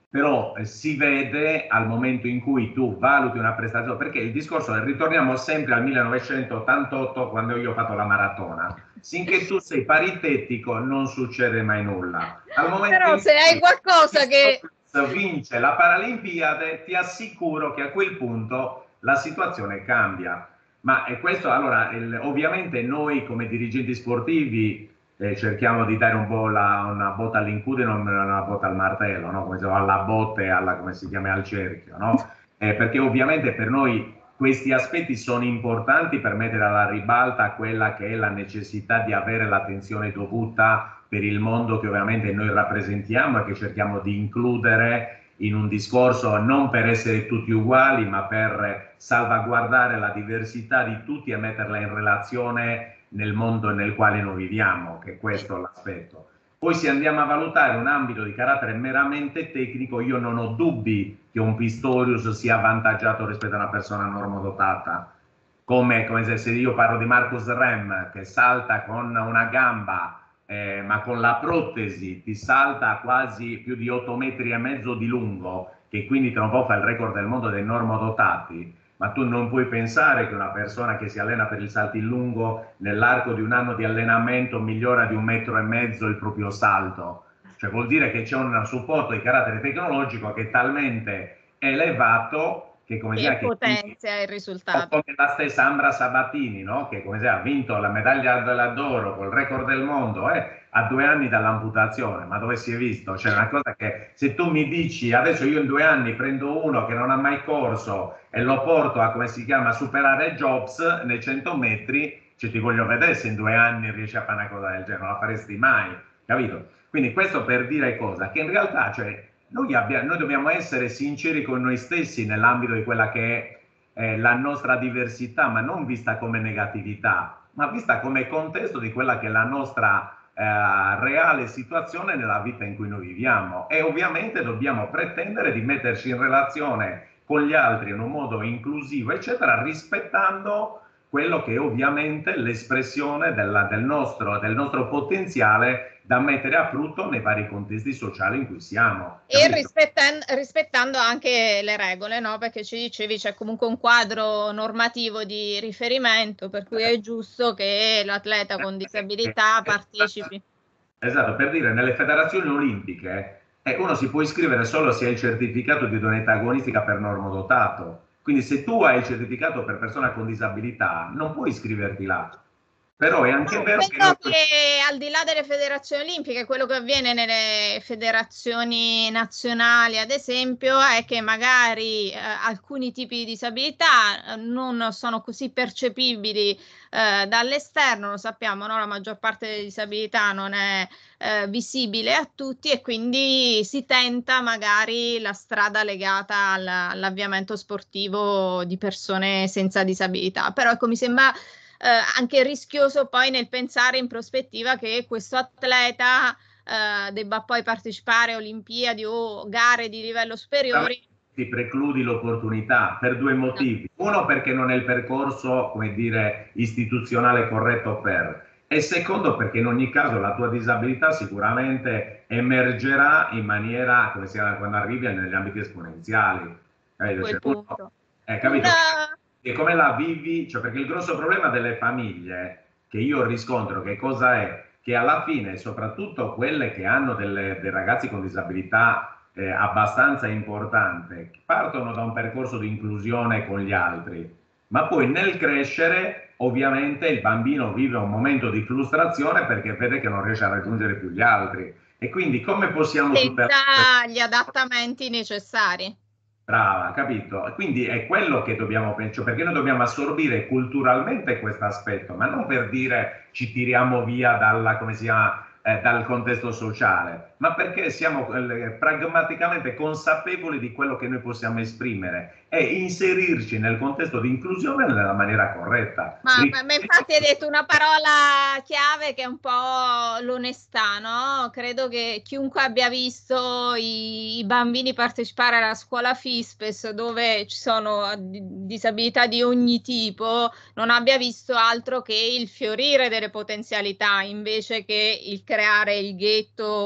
però eh, si vede al momento in cui tu valuti una prestazione, perché il discorso è, ritorniamo sempre al millenovecentottantotto, quando io ho fatto la maratona, sinché tu sei paritetico non succede mai nulla. Al momento Però in se hai cui qualcosa che... vince la Paralimpiade, ti assicuro che a quel punto la situazione cambia. Ma è questo, allora, il, ovviamente noi come dirigenti sportivi eh, cerchiamo di dare un po' la, una botta all'incudine, non una botta al martello, no? Come se, alla botte, alla, come si chiama, al cerchio, no? Eh, perché ovviamente per noi questi aspetti sono importanti per mettere alla ribalta quella che è la necessità di avere l'attenzione dovuta per il mondo che ovviamente noi rappresentiamo e che cerchiamo di includere in un discorso non per essere tutti uguali, ma per salvaguardare la diversità di tutti e metterla in relazione nel mondo nel quale noi viviamo, che questo è l'aspetto. Poi se andiamo a valutare un ambito di carattere meramente tecnico, io non ho dubbi che un Pistorius sia avvantaggiato rispetto a una persona normodotata. Come, come se io parlo di Marcus Rem, che salta con una gamba, eh, ma con la protesi ti salta quasi più di otto metri e mezzo di lungo, che quindi tra un po' fa il record del mondo dei normodotati. Ma tu non puoi pensare che una persona che si allena per il salto in lungo nell'arco di un anno di allenamento migliora di un metro e mezzo il proprio salto. Cioè vuol dire che c'è un supporto di carattere tecnologico che è talmente elevato che, come che sia, che potenzia il risultato. come la stessa Ambra Sabatini, no? Che come sia, ha vinto la medaglia d'oro col record del mondo eh, a due anni dall'amputazione, ma dove si è visto? C'è una cosa che se tu mi dici adesso io in due anni prendo uno che non ha mai corso e lo porto a, come si chiama, superare Jobs nei cento metri, cioè ti voglio vedere se in due anni riesci a fare una cosa del genere, non la faresti mai, capito? Quindi questo per dire cosa? Che in realtà, cioè, noi, abbiamo, noi dobbiamo essere sinceri con noi stessi nell'ambito di quella che è eh, la nostra diversità, ma non vista come negatività, ma vista come contesto di quella che è la nostra eh, reale situazione nella vita in cui noi viviamo. E ovviamente dobbiamo pretendere di metterci in relazione con gli altri in un modo inclusivo, eccetera, rispettando quello che è ovviamente l'espressione della, del, nostro, del nostro potenziale da mettere a frutto nei vari contesti sociali in cui siamo. E rispettando, rispettando anche le regole, no? Perché ci dicevi c'è comunque un quadro normativo di riferimento, per cui è giusto che l'atleta con disabilità partecipi. Esatto, per dire, nelle federazioni olimpiche eh, uno si può iscrivere solo se ha il certificato di idoneità agonistica per normodotato. Quindi se tu hai il certificato per persona con disabilità, non puoi iscriverti là. Però è anche no, vero che, che, non... che al di là delle federazioni olimpiche, quello che avviene nelle federazioni nazionali, ad esempio, è che magari eh, alcuni tipi di disabilità non sono così percepibili eh, dall'esterno, lo sappiamo, no? La maggior parte delle disabilità non è eh, visibile a tutti e quindi si tenta magari la strada legata all, all'avviamento sportivo di persone senza disabilità. Però ecco, mi sembra Eh, anche rischioso poi nel pensare in prospettiva che questo atleta eh, debba poi partecipare a Olimpiadi o gare di livello superiore. Ti precludi l'opportunità per due motivi. Uno, perché non è il percorso, come dire, istituzionale corretto per, e secondo, perché in ogni caso la tua disabilità sicuramente emergerà in maniera, come si chiama, quando arrivi negli ambiti esponenziali. Capito? Cioè, uno, eh, capito? Una... E come la vivi? Cioè, perché il grosso problema delle famiglie che io riscontro, che cosa è? Che alla fine, soprattutto quelle che hanno delle, dei ragazzi con disabilità eh, abbastanza importante, partono da un percorso di inclusione con gli altri, ma poi nel crescere ovviamente il bambino vive un momento di frustrazione perché vede che non riesce a raggiungere più gli altri. E quindi come possiamo tutelare gli adattamenti necessari? Brava, capito? Quindi è quello che dobbiamo pensare, perché noi dobbiamo assorbire culturalmente questo aspetto, ma non per dire ci tiriamo via dalla, come si chiama, eh, dal contesto sociale, ma perché siamo eh, pragmaticamente consapevoli di quello che noi possiamo esprimere e inserirci nel contesto di inclusione nella maniera corretta. Ma, ma, ma infatti hai detto una parola chiave che è un po' l'onestà, no? Credo che chiunque abbia visto i, i bambini partecipare alla scuola FISPES, dove ci sono disabilità di ogni tipo, non abbia visto altro che il fiorire delle potenzialità, invece che il creare il ghetto o,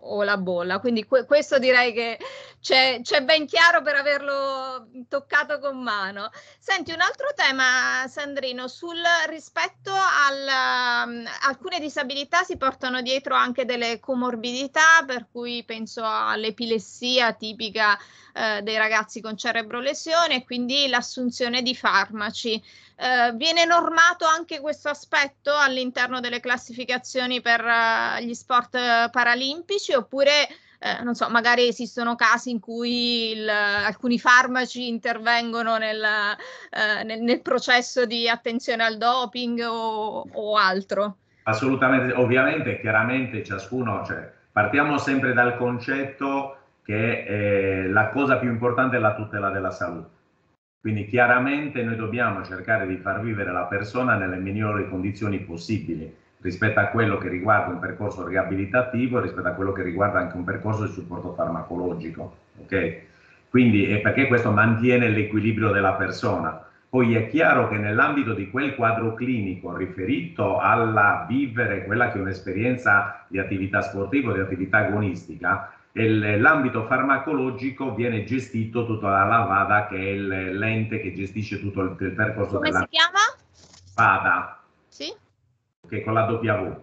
o la bolla. Quindi que questo direi che c'è ben chiaro per averlo toccato con mano. Senti, un altro tema, Sandrino, sul rispetto al um, alcune disabilità si portano dietro anche delle comorbidità, per cui penso all'epilessia tipica eh, dei ragazzi con cerebrolesione e quindi l'assunzione di farmaci. Eh, viene normato anche questo aspetto all'interno delle classificazioni per uh, gli sport paralimpici, oppure eh, non so, magari esistono casi in cui il, alcuni farmaci intervengono nel, eh, nel, nel processo di attenzione al doping o, o altro? Assolutamente, ovviamente, chiaramente ciascuno, cioè, partiamo sempre dal concetto che eh, la cosa più importante è la tutela della salute. Quindi chiaramente noi dobbiamo cercare di far vivere la persona nelle migliori condizioni possibili rispetto a quello che riguarda un percorso riabilitativo e rispetto a quello che riguarda anche un percorso di supporto farmacologico. Okay? Quindi è perché questo mantiene l'equilibrio della persona. Poi è chiaro che nell'ambito di quel quadro clinico riferito alla vivere quella che è un'esperienza di attività sportiva o di attività agonistica, l'ambito farmacologico viene gestito tutto dalla VADA, che è l'ente che gestisce tutto il, il percorso. Come della si chiama? VADA, sì? Che con la W,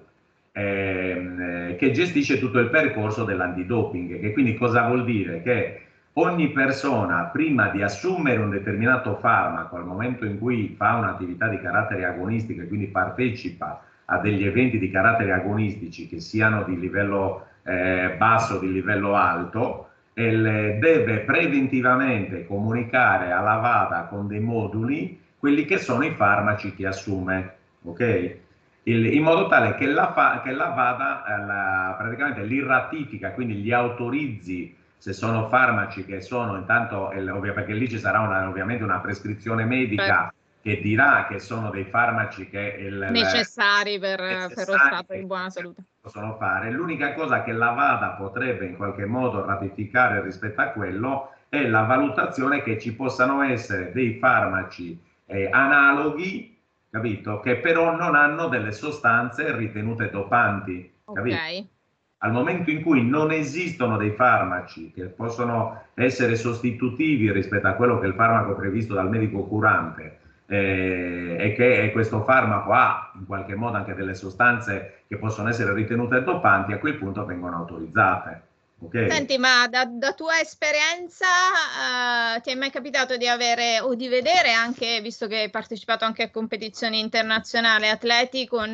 eh, che gestisce tutto il percorso dell'antidoping. Che quindi cosa vuol dire? Che ogni persona, prima di assumere un determinato farmaco, al momento in cui fa un'attività di carattere agonistico e quindi partecipa a degli eventi di carattere agonistici, che siano di livello eh, basso o di livello alto, e deve preventivamente comunicare alla VADA con dei moduli quelli che sono i farmaci che assume, ok? Il, in modo tale che la, fa, che la VADA eh, la, praticamente li ratifica, quindi gli autorizzi se sono farmaci che sono intanto, eh, perché lì ci sarà una, ovviamente una prescrizione medica che dirà che sono dei farmaci che il, necessari per, necessari per lo stato di buona salute. Possono fare. L'unica cosa che la VADA potrebbe in qualche modo ratificare rispetto a quello è la valutazione che ci possano essere dei farmaci eh, analoghi, capito? Che però non hanno delle sostanze ritenute dopanti, capito? Okay. Al momento in cui non esistono dei farmaci che possono essere sostitutivi rispetto a quello che è il farmaco previsto dal medico curante, eh, e che questo farmaco ha in qualche modo anche delle sostanze che possono essere ritenute dopanti, a quel punto vengono autorizzate. Okay? Senti, ma da, da tua esperienza uh, ti è mai capitato di avere o di vedere anche, visto che hai partecipato anche a competizioni internazionali, atleti con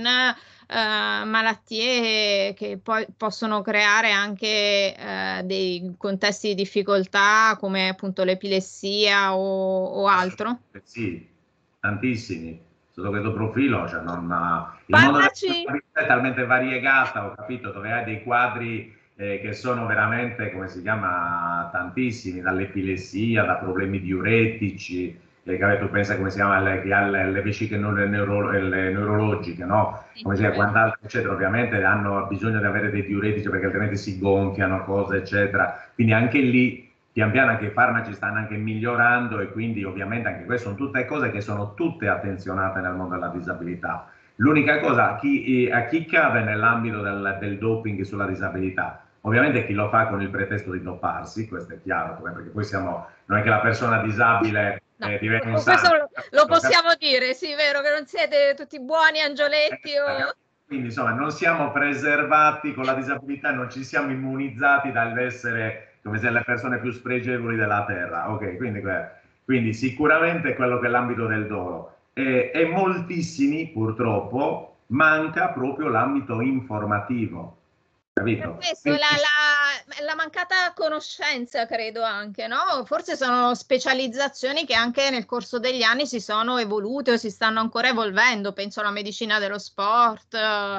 uh, malattie che poi possono creare anche uh, dei contesti di difficoltà come appunto l'epilessia o, o altro? Sì, tantissimi. Sotto questo profilo, cioè non, il Parlaci... mondo è talmente variegato, ho capito, dove hai dei quadri eh, che sono veramente, come si chiama, tantissimi, dall'epilessia, da problemi diuretici, eh, tu pensa come si chiama, le, che ha le, le vesciche neuro, le neurologiche, no? Come si chiama, quant'altro, eccetera, ovviamente hanno bisogno di avere dei diuretici perché altrimenti si gonfiano, cose, eccetera. Quindi anche lì, pian piano anche i farmaci stanno anche migliorando e quindi ovviamente anche queste sono tutte cose che sono tutte attenzionate nel mondo della disabilità. L'unica cosa, a chi, a chi cade nell'ambito del, del doping sulla disabilità? Ovviamente chi lo fa con il pretesto di doparsi, questo è chiaro, perché poi siamo, non è che la persona disabile no, eh, diventa un questo santo. lo, lo possiamo dire, sì, vero che non siete tutti buoni angioletti o... Quindi insomma non siamo preservati con la disabilità, non ci siamo immunizzati dall'essere come se le persone più spregevoli della terra. Ok, quindi, quindi sicuramente quello che è l'ambito del dolo. E, e moltissimi purtroppo manca proprio l'ambito informativo. Capito? Per questo la, la, la mancata conoscenza, credo anche, no? Forse sono specializzazioni che anche nel corso degli anni si sono evolute o si stanno ancora evolvendo, penso alla medicina dello sport,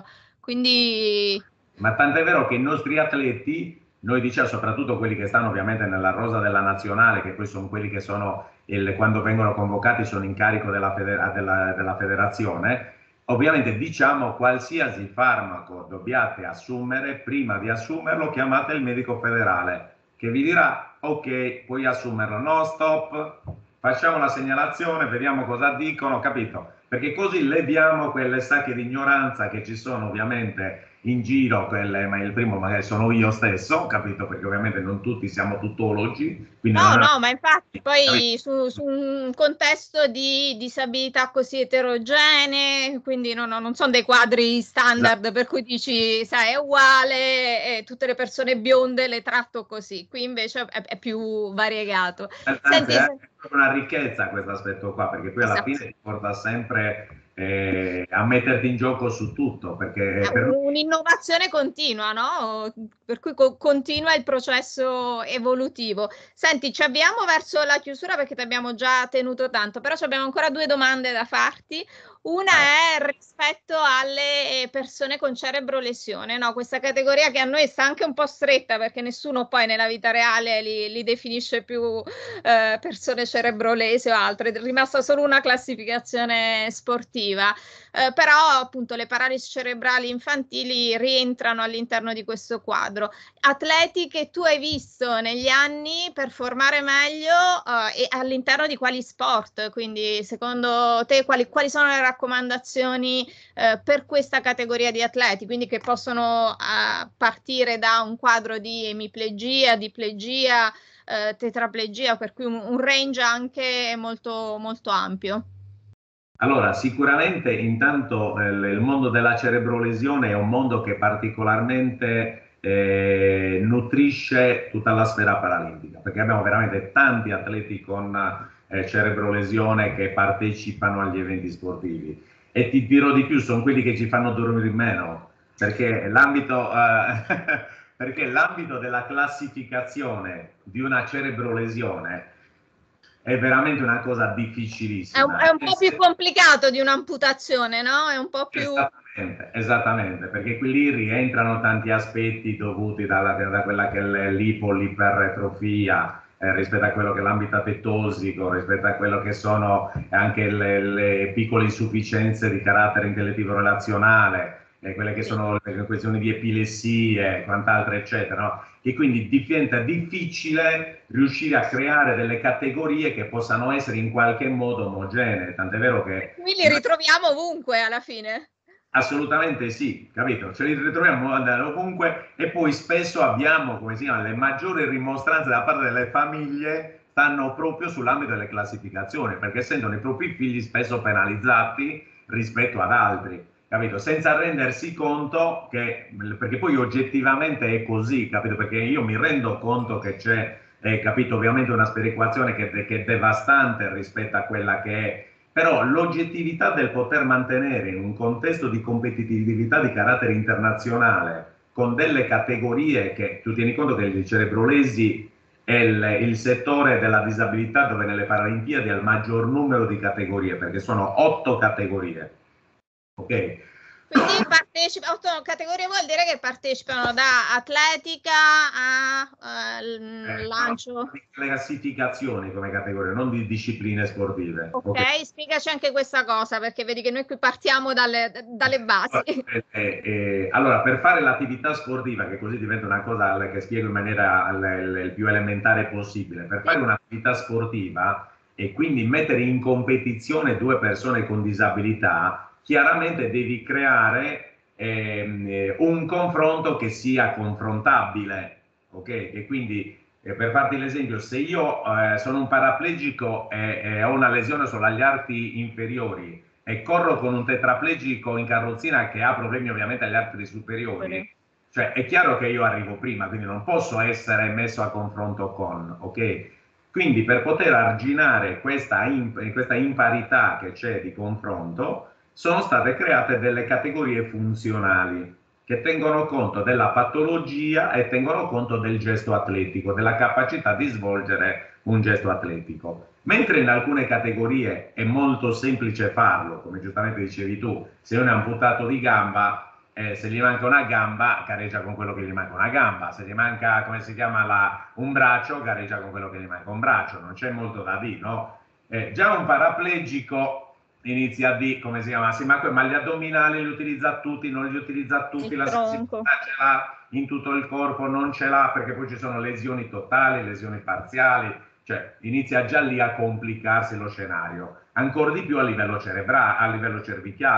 quindi... Ma tant'è vero che i nostri atleti, noi diciamo soprattutto quelli che stanno ovviamente nella rosa della nazionale, che poi sono quelli che sono, il, quando vengono convocati sono in carico della, federa, della, della federazione, ovviamente diciamo qualsiasi farmaco dobbiate assumere, prima di assumerlo chiamate il medico federale che vi dirà ok, puoi assumerlo, no stop, facciamo la segnalazione, vediamo cosa dicono, capito? Perché così leviamo quelle sacche di ignoranza che ci sono ovviamente in giro, quelle, ma il primo magari sono io stesso, capito? Perché ovviamente non tutti siamo tuttologi. Quindi No, non è... no, ma infatti poi su, su un contesto di disabilità così eterogenee, quindi no, no, non sono dei quadri standard per cui dici, sai, è uguale, e tutte le persone bionde le tratto così. Qui invece è, è più variegato. Anzi, Senti, è se... proprio una ricchezza questo aspetto qua, perché poi alla esatto. fine ti porta sempre eh, a metterti in gioco su tutto, perché per noi... Un'innovazione continua, no? Per cui co continua il processo evolutivo. Senti, ci avviamo verso la chiusura perché ti abbiamo già tenuto tanto, però abbiamo ancora due domande da farti. Una è rispetto alle persone con cerebrolesione, no? Questa categoria che a noi sta anche un po' stretta perché nessuno poi nella vita reale li, li definisce più eh, persone cerebrolese o altre, è rimasta solo una classificazione sportiva. Eh, però appunto le paralisi cerebrali infantili rientrano all'interno di questo quadro. Atleti che tu hai visto negli anni performare meglio eh, e all'interno di quali sport? Quindi secondo te quali, quali sono le raccomandazioni eh, per questa categoria di atleti? Quindi che possono eh, partire da un quadro di emiplegia, diplegia, eh, tetraplegia, per cui un, un range anche molto, molto ampio. Allora, sicuramente intanto eh, il mondo della cerebrolesione è un mondo che particolarmente eh, nutrisce tutta la sfera paralimpica, perché abbiamo veramente tanti atleti con eh, cerebrolesione che partecipano agli eventi sportivi. E ti dirò di più, sono quelli che ci fanno dormire meno, perché l'ambito eh, perché l'ambito della classificazione di una cerebrolesione è veramente una cosa È un, difficilissima. è un po' più complicato di un'amputazione, no? È un po' più... Esattamente, esattamente, perché qui lì rientrano tanti aspetti dovuti dalla, da quella che è l'ipo, l'ipertrofia, eh, rispetto a quello che è l'ambito tetosico, rispetto a quello che sono anche le, le piccole insufficienze di carattere intellettivo relazionale, eh, quelle che sono le questioni di epilessie, quant'altro, eccetera, no? E quindi diventa difficile riuscire a creare delle categorie che possano essere in qualche modo omogenee, tant'è vero che... Qui li ritroviamo ovunque alla fine. Assolutamente sì, capito? Ce li ritroviamo ovunque e poi spesso abbiamo, come si chiama, le maggiori rimostranze da parte delle famiglie stanno proprio sull'ambito delle classificazioni, perché sentono i propri figli spesso penalizzati rispetto ad altri, capito? Senza rendersi conto che, perché poi oggettivamente è così, capito? Perché io mi rendo conto che c'è, eh, capito, ovviamente una sperequazione che, che è devastante rispetto a quella che è, però l'oggettività del poter mantenere in un contesto di competitività di carattere internazionale con delle categorie che tu tieni conto che il cerebrolesi è il, il settore della disabilità dove nelle Paralimpiadi ha il maggior numero di categorie, perché sono otto categorie, ok? Quindi partecipa, otto categorie vuol dire che partecipano da atletica a uh, Eh, lancio. le classificazioni come categorie, non di discipline sportive. Ok, Okay? spiegaci anche questa cosa, perché vedi che noi qui partiamo dalle, dalle basi. Eh, eh, eh, allora, per fare l'attività sportiva, che così diventa una cosa che spiego in maniera il più elementare possibile, per fare un'attività sportiva e quindi mettere in competizione due persone con disabilità, chiaramente devi creare ehm, un confronto che sia confrontabile, ok? E quindi, eh, per farti l'esempio, se io eh, sono un paraplegico e, e ho una lesione sugli arti inferiori e corro con un tetraplegico in carrozzina che ha problemi ovviamente agli arti superiori, cioè è chiaro che io arrivo prima, quindi non posso essere messo a confronto con, ok? Quindi per poter arginare questa, imp questa imparità che c'è di confronto, sono state create delle categorie funzionali che tengono conto della patologia e tengono conto del gesto atletico, della capacità di svolgere un gesto atletico. Mentre in alcune categorie è molto semplice farlo, come giustamente dicevi tu, se uno è amputato di gamba, eh, se gli manca una gamba, gareggia con quello che gli manca una gamba, se gli manca, come si chiama, la, un braccio, gareggia con quello che gli manca un braccio, non c'è molto da dire, no? Eh, già un paraplegico inizia a dire, come si chiama, sì, ma, ma gli addominali li utilizza tutti, non li utilizza tutti, Il la tronco. sensibilità ce l'ha in tutto il corpo, non ce l'ha, perché poi ci sono lesioni totali, lesioni parziali, cioè inizia già lì a complicarsi lo scenario, ancora di più a livello cerebrale, a livello cervicale,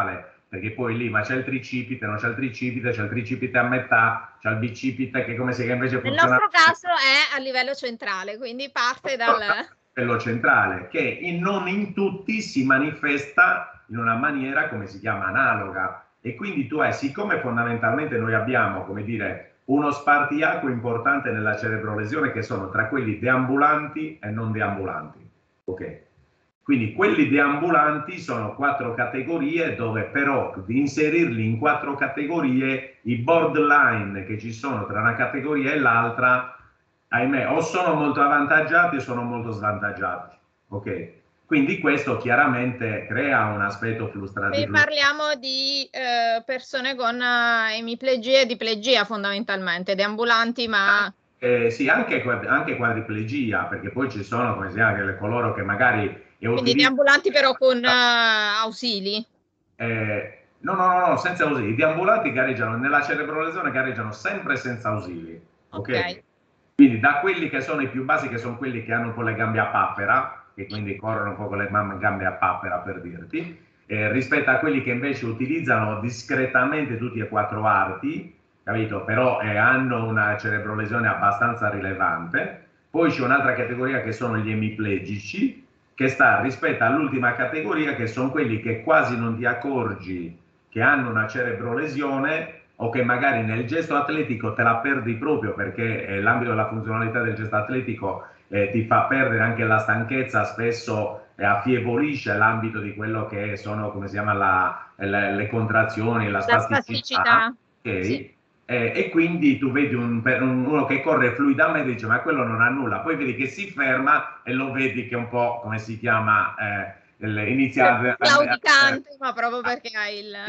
perché poi lì, ma c'è il tricipite, non c'è il tricipite, c'è il tricipite a metà, c'è il bicipite che come si che invece Nel funziona... nostro caso è a livello centrale, quindi parte dal... livello centrale, che in, non in tutti si manifesta in una maniera, come si chiama, analoga. E quindi tu hai, siccome fondamentalmente noi abbiamo, come dire, uno spartiacque importante nella cerebrolesione che sono tra quelli deambulanti e non deambulanti. Ok? Quindi quelli deambulanti sono quattro categorie dove però di inserirli in quattro categorie i borderline che ci sono tra una categoria e l'altra, ahimè, o sono molto avvantaggiati o sono molto svantaggiati. Ok? Quindi questo chiaramente crea un aspetto frustrativo. Qui parliamo di eh, persone con uh, emiplegia e diplegia fondamentalmente, deambulanti ma... Eh, sì, anche, anche quadriplegia, perché poi ci sono, come si chiama, coloro che magari... Quindi deambulanti però con uh, ausili? Eh, no, no, no, no, senza ausili. I deambulanti gareggiano nella cerebrolesione, gareggiano sempre senza ausili. Ok? Okay. Quindi da quelli che sono i più basici, che sono quelli che hanno un po' le gambe a papera, che quindi corrono un po' con le gambe a papera per dirti, eh, rispetto a quelli che invece utilizzano discretamente tutti e quattro arti, capito? Però eh, hanno una cerebrolesione abbastanza rilevante. Poi c'è un'altra categoria che sono gli emiplegici, che sta rispetto all'ultima categoria, che sono quelli che quasi non ti accorgi che hanno una cerebrolesione o che magari nel gesto atletico te la perdi proprio perché eh, l'ambito della funzionalità del gesto atletico eh, ti fa perdere anche la stanchezza, spesso eh, affievolisce l'ambito di quello che sono, come si chiama, la, le, le contrazioni, la spasticità. La spasticità. Okay? Sì. Eh, e quindi tu vedi un, un, uno che corre fluidamente e dice ma quello non ha nulla, poi vedi che si ferma e lo vedi che è un po', come si chiama, eh, iniziale claudicante, ma proprio perché hai il...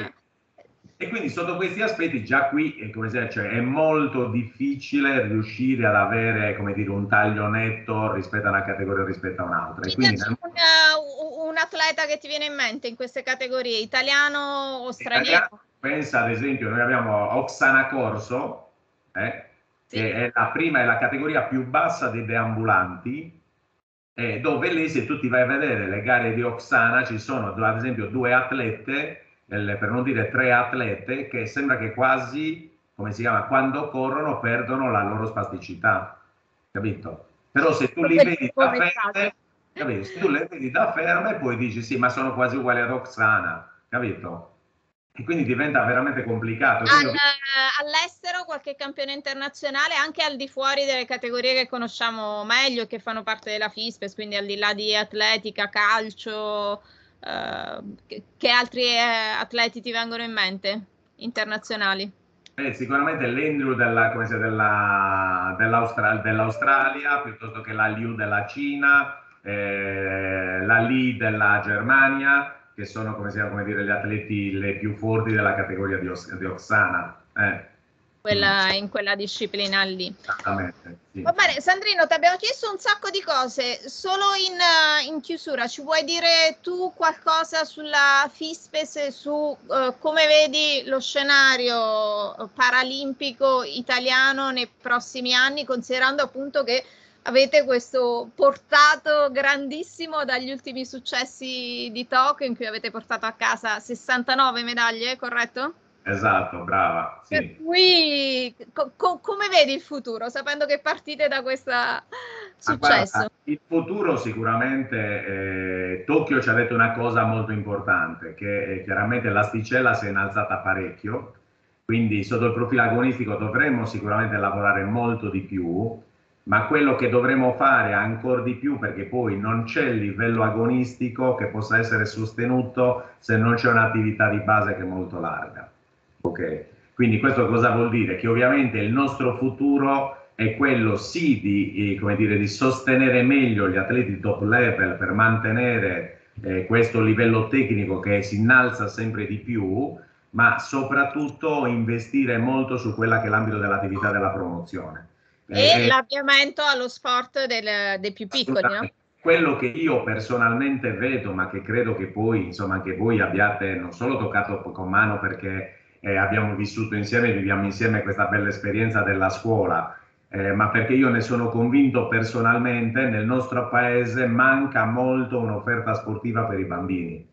E quindi sotto questi aspetti già qui come si dice, cioè, è molto difficile riuscire ad avere, come dire, un taglio netto rispetto a una categoria o rispetto a un'altra. Quindi, un, uh, un atleta che ti viene in mente in queste categorie, italiano o straniero? Italiano, pensa ad esempio, noi abbiamo Oksana Corso, eh, sì. che è la prima e la categoria più bassa dei deambulanti, eh, dove lì se tu ti vai a vedere le gare di Oksana ci sono ad esempio due atlete, per non dire tre atlete, che sembra che quasi, come si chiama, quando corrono perdono la loro spasticità, capito? Però se tu li vedi da ferme, capito? Se tu le vedi da ferme poi dici sì, ma sono quasi uguali ad Oksana, capito? E quindi diventa veramente complicato. All, all'estero qualche campione internazionale, anche al di fuori delle categorie che conosciamo meglio e che fanno parte della FISPES, quindi al di là di atletica, calcio, eh, che, che altri eh, atleti ti vengono in mente internazionali? Eh, sicuramente l'Andrew della, come se, della, dell'Austral, dell'Australia, piuttosto che la Liu della Cina, eh, la Li della Germania, che sono, come, sia, come dire, gli atleti le più forti della categoria di, di Oksana. Eh. Quella, in quella disciplina lì. Esattamente. Sì. Va bene, Sandrino, ti abbiamo chiesto un sacco di cose. Solo in, in chiusura, ci vuoi dire tu qualcosa sulla FISPES, su uh, come vedi lo scenario paralimpico italiano nei prossimi anni, considerando appunto che avete questo portato grandissimo dagli ultimi successi di Tokyo, in cui avete portato a casa sessantanove medaglie, corretto? Esatto, brava. Sì. Per cui co co come vedi il futuro, sapendo che partite da questo successo? Guarda, il futuro sicuramente, eh, Tokyo ci ha detto una cosa molto importante, che eh, chiaramente l'asticella si è innalzata parecchio, quindi sotto il profilo agonistico dovremmo sicuramente lavorare molto di più, ma quello che dovremo fare ancora di più, perché poi non c'è il livello agonistico che possa essere sostenuto se non c'è un'attività di base che è molto larga. Ok, quindi questo cosa vuol dire? Che ovviamente il nostro futuro è quello sì di, come dire, di sostenere meglio gli atleti top level per mantenere eh, questo livello tecnico che si innalza sempre di più, ma soprattutto investire molto su quella che è l'ambito dell'attività della promozione. E eh, l'avviamento allo sport del, dei più piccoli, no? Quello che io personalmente vedo, ma che credo che poi, insomma, anche voi abbiate non solo toccato con mano perché Eh, abbiamo vissuto insieme, viviamo insieme questa bella esperienza della scuola, eh, ma perché io ne sono convinto personalmente, nel nostro paese manca molto un'offerta sportiva per i bambini.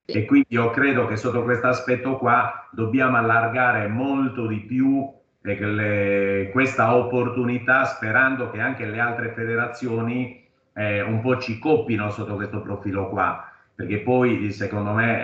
E quindi io credo che sotto questo aspetto qua dobbiamo allargare molto di più eh, le, questa opportunità, sperando che anche le altre federazioni eh, un po' ci coppino sotto questo profilo qua, perché poi secondo me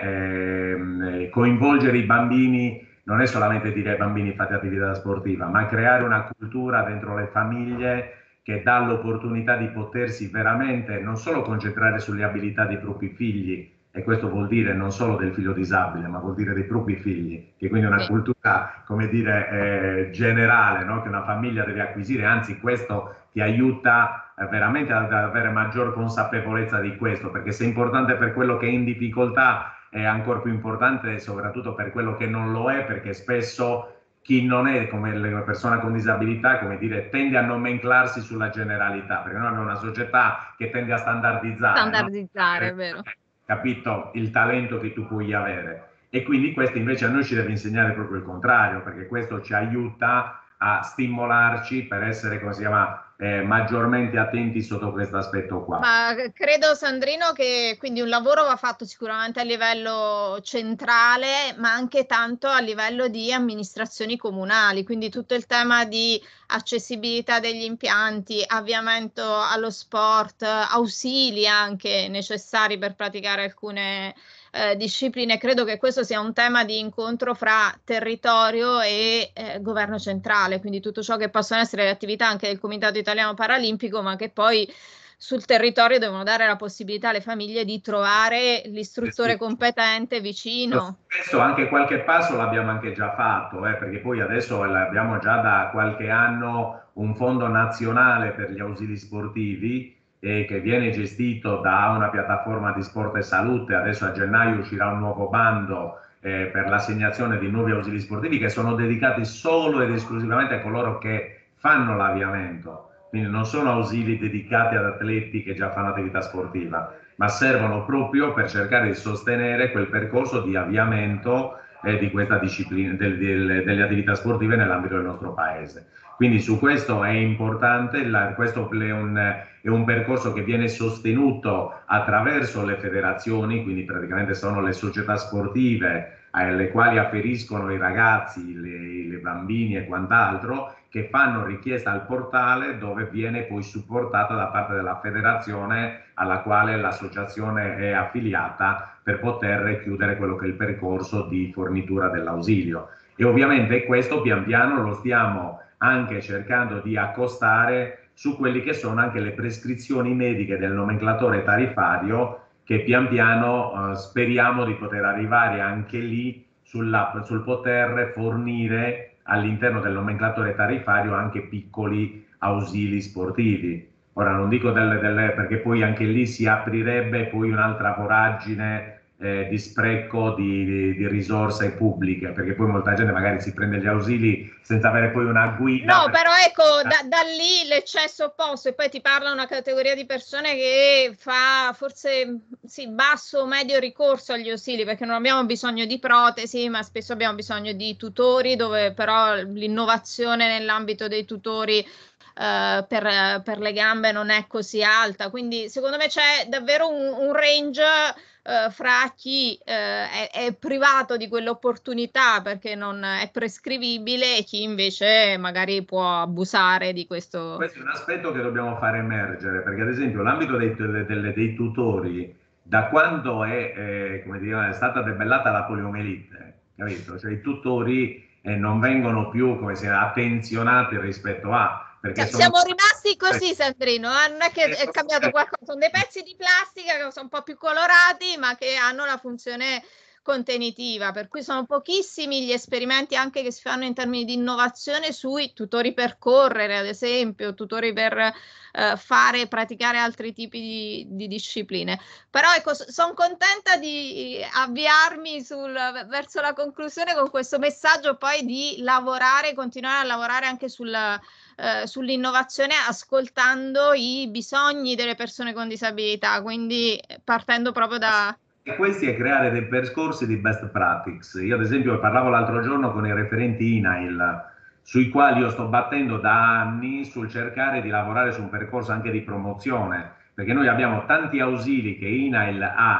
eh, coinvolgere i bambini non è solamente dire ai bambini fate attività sportiva, ma creare una cultura dentro le famiglie che dà l'opportunità di potersi veramente non solo concentrare sulle abilità dei propri figli, e questo vuol dire non solo del figlio disabile, ma vuol dire dei propri figli, che quindi è una cultura, come dire, eh, generale, no? Che una famiglia deve acquisire, anzi questo ti aiuta eh, veramente ad avere maggior consapevolezza di questo, perché se è importante per quello che è in difficoltà, è ancora più importante soprattutto per quello che non lo è, perché spesso chi non è come la persona con disabilità, come dire, tende a nomenclarsi sulla generalità, perché noi abbiamo una società che tende a standardizzare, Standardizzare, no? è vero. Capito il talento che tu puoi avere, e quindi questo invece a noi ci deve insegnare proprio il contrario, perché questo ci aiuta a stimolarci per essere, come si chiama, eh, maggiormente attenti sotto questo aspetto qua. Ma credo, Sandrino, che quindi un lavoro va fatto sicuramente a livello centrale, ma anche tanto a livello di amministrazioni comunali, quindi tutto il tema di accessibilità degli impianti, avviamento allo sport, ausili anche necessari per praticare alcune eh, discipline. Credo che questo sia un tema di incontro fra territorio e eh, governo centrale, quindi tutto ciò che possono essere le attività anche del Comitato Italiano Paralimpico, ma che poi sul territorio devono dare la possibilità alle famiglie di trovare l'istruttore competente vicino. Spesso anche qualche passo l'abbiamo anche già fatto, eh, perché poi adesso abbiamo già da qualche anno un fondo nazionale per gli ausili sportivi eh, che viene gestito da una piattaforma di sport e salute. Adesso a gennaio uscirà un nuovo bando eh, per l'assegnazione di nuovi ausili sportivi che sono dedicati solo ed esclusivamente a coloro che fanno l'avviamento. Quindi non sono ausili dedicati ad atleti che già fanno attività sportiva, ma servono proprio per cercare di sostenere quel percorso di avviamento eh, di questa disciplina, del, del, delle attività sportive nell'ambito del nostro paese. Quindi su questo è importante, la, questo è un, è un percorso che viene sostenuto attraverso le federazioni, quindi praticamente sono le società sportive alle quali afferiscono i ragazzi, le, le bambini e quant'altro, che fanno richiesta al portale dove viene poi supportata da parte della federazione alla quale l'associazione è affiliata per poter chiudere quello che è il percorso di fornitura dell'ausilio. E ovviamente questo pian piano lo stiamo anche cercando di accostare su quelli che sono anche le prescrizioni mediche del nomenclatore tarifario, che pian piano eh, speriamo di poter arrivare anche lì sulla, sul poter fornire all'interno del nomenclatore tarifario anche piccoli ausili sportivi. Ora non dico delle, delle perché poi anche lì si aprirebbe poi un'altra voragine eh, di spreco di, di, di risorse pubbliche, perché poi molta gente magari si prende gli ausili senza avere poi una guida. No, però ecco, da, da lì l'eccesso opposto, e poi ti parla una categoria di persone che fa forse sì, basso o medio ricorso agli ausili, perché non abbiamo bisogno di protesi, ma spesso abbiamo bisogno di tutori, dove però l'innovazione nell'ambito dei tutori Uh, per, per le gambe non è così alta, quindi secondo me c'è davvero un, un range uh, fra chi uh, è, è privato di quell'opportunità perché non è prescrivibile e chi invece magari può abusare di questo. Questo è un aspetto che dobbiamo fare emergere, perché ad esempio l'ambito dei, dei, dei tutori, da quando è, eh, come dire, è stata debellata la poliomelite, capito? Cioè i tutori eh, non vengono più, come si chiama, attenzionati rispetto a. Cioè, sono... Siamo rimasti così, Sandrino, eh? Non è che è cambiato qualcosa, sono dei pezzi di plastica che sono un po' più colorati, ma che hanno la funzione contenitiva, per cui sono pochissimi gli esperimenti anche che si fanno in termini di innovazione sui tutori per correre, ad esempio, tutori per eh, fare, praticare altri tipi di, di discipline. Però ecco, sono contenta di avviarmi sul, verso la conclusione con questo messaggio poi di lavorare, continuare a lavorare anche sul Uh, sull'innovazione ascoltando i bisogni delle persone con disabilità, quindi partendo proprio da... E questi è creare dei percorsi di best practice. Io ad esempio parlavo l'altro giorno con i referenti I N A I L, sui quali io sto battendo da anni sul cercare di lavorare su un percorso anche di promozione, perché noi abbiamo tanti ausili che I N A I L ha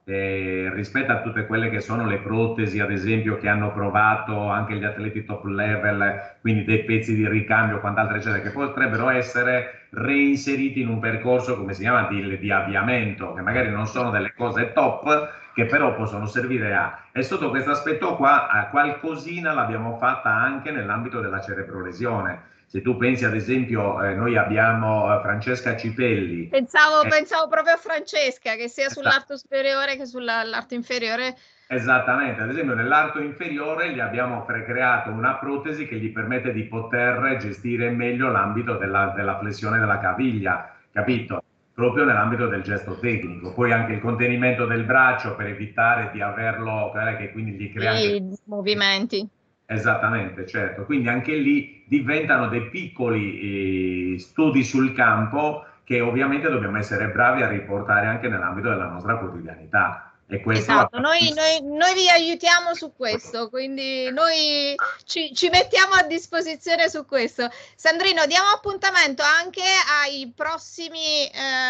eh, rispetto a tutte quelle che sono le protesi, ad esempio, che hanno provato anche gli atleti top level, quindi dei pezzi di ricambio, quant'altro, eccetera, che potrebbero essere reinseriti in un percorso, come si chiama, di, di avviamento, che magari non sono delle cose top, che però possono servire a... E sotto questo aspetto qua, a qualcosina l'abbiamo fatta anche nell'ambito della cerebrolesione. Se tu pensi, ad esempio, eh, noi abbiamo eh, Francesca Cipelli. Pensavo, eh, pensavo proprio a Francesca, che sia sull'arto superiore che sull'arto inferiore. Esattamente, ad esempio nell'arto inferiore gli abbiamo creato una protesi che gli permette di poter gestire meglio l'ambito della, della flessione della caviglia, capito? Proprio nell'ambito del gesto tecnico. Poi anche il contenimento del braccio per evitare di averlo, che quindi gli crea anche... I movimenti. Esattamente, certo. Quindi anche lì diventano dei piccoli eh, studi sul campo che ovviamente dobbiamo essere bravi a riportare anche nell'ambito della nostra quotidianità. E questo Esatto, noi, noi, noi vi aiutiamo su questo, quindi noi ci, ci mettiamo a disposizione su questo. Sandrino, diamo appuntamento anche ai prossimi,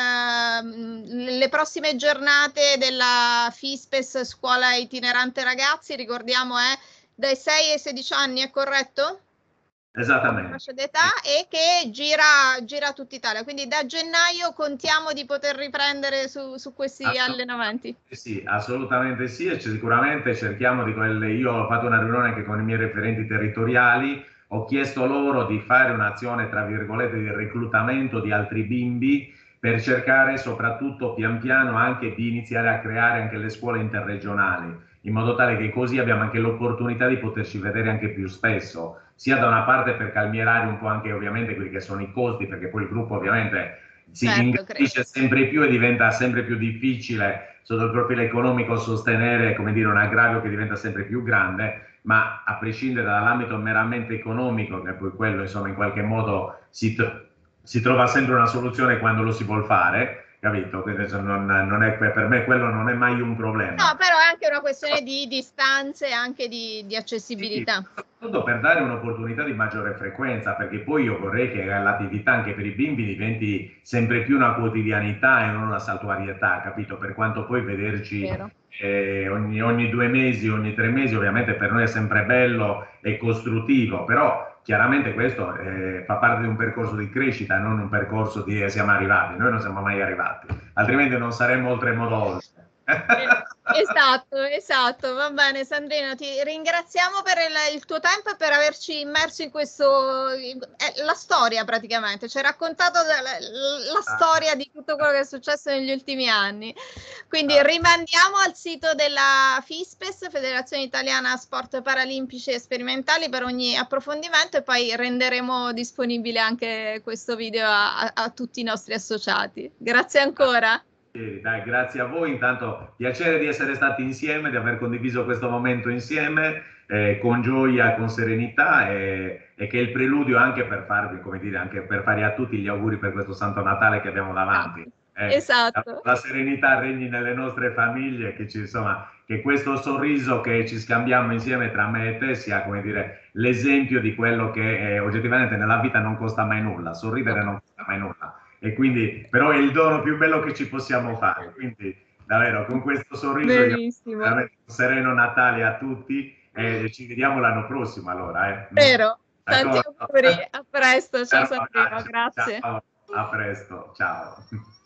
eh, le prossime giornate della FISPES Scuola Itinerante Ragazzi, ricordiamo è dai sei ai sedici anni, è corretto? Esattamente. Fascia d'età, e che gira, gira tutta Italia, quindi da gennaio contiamo di poter riprendere su, su questi allenamenti. Sì, assolutamente sì, e sicuramente cerchiamo di quelle. Io ho fatto una riunione anche con i miei referenti territoriali, ho chiesto loro di fare un'azione tra virgolette di reclutamento di altri bimbi per cercare soprattutto pian piano anche di iniziare a creare anche le scuole interregionali, in modo tale che così abbiamo anche l'opportunità di poterci vedere anche più spesso, sia da una parte per calmierare un po' anche ovviamente quelli che sono i costi, perché poi il gruppo ovviamente si certo, ingredisce sempre più e diventa sempre più difficile sotto il profilo economico sostenere, come dire, un aggravio che diventa sempre più grande, ma a prescindere dall'ambito meramente economico, che poi quello insomma in qualche modo si, si trova sempre una soluzione quando lo si vuol fare, capito? Quindi non, non è, per me quello non è mai un problema. No, però è anche una questione di distanze e anche di, di accessibilità. Sì, soprattutto per dare un'opportunità di maggiore frequenza, perché poi io vorrei che l'attività anche per i bimbi diventi sempre più una quotidianità e non una saltuarietà, capito? Per quanto poi vederci eh, ogni, ogni due mesi, ogni tre mesi, ovviamente per noi è sempre bello e costruttivo, però chiaramente questo eh, fa parte di un percorso di crescita, non un percorso di eh, siamo arrivati, noi non siamo mai arrivati, altrimenti non saremmo oltremodo oltre. Esatto, esatto, va bene Sandrino, ti ringraziamo per il, il tuo tempo e per averci immerso in questo, in, eh, la storia praticamente, ci hai raccontato la, la ah. storia di tutto quello che è successo negli ultimi anni, quindi ah. rimandiamo al sito della FISPES, Federazione Italiana Sport Paralimpici e Sperimentali, per ogni approfondimento, e poi renderemo disponibile anche questo video a, a, a tutti i nostri associati. Grazie ancora. Sì, dai, grazie a voi, intanto piacere di essere stati insieme, di aver condiviso questo momento insieme eh, con gioia, con serenità e, e che è il preludio anche per farvi, come dire, anche per fare a tutti gli auguri per questo Santo Natale che abbiamo davanti. Eh, esatto. La, la serenità regni nelle nostre famiglie, che, ci, insomma, che questo sorriso che ci scambiamo insieme tra me e te sia, come dire, l'esempio di quello che eh, oggettivamente nella vita non costa mai nulla, sorridere non costa mai nulla. E quindi, però è il dono più bello che ci possiamo fare, quindi davvero con questo sorriso io, veramente un sereno Natale a tutti e ci vediamo l'anno prossimo allora. Eh. Spero, tanti auguri, a presto, ciao Sandrino, grazie. Ciao, a presto, ciao.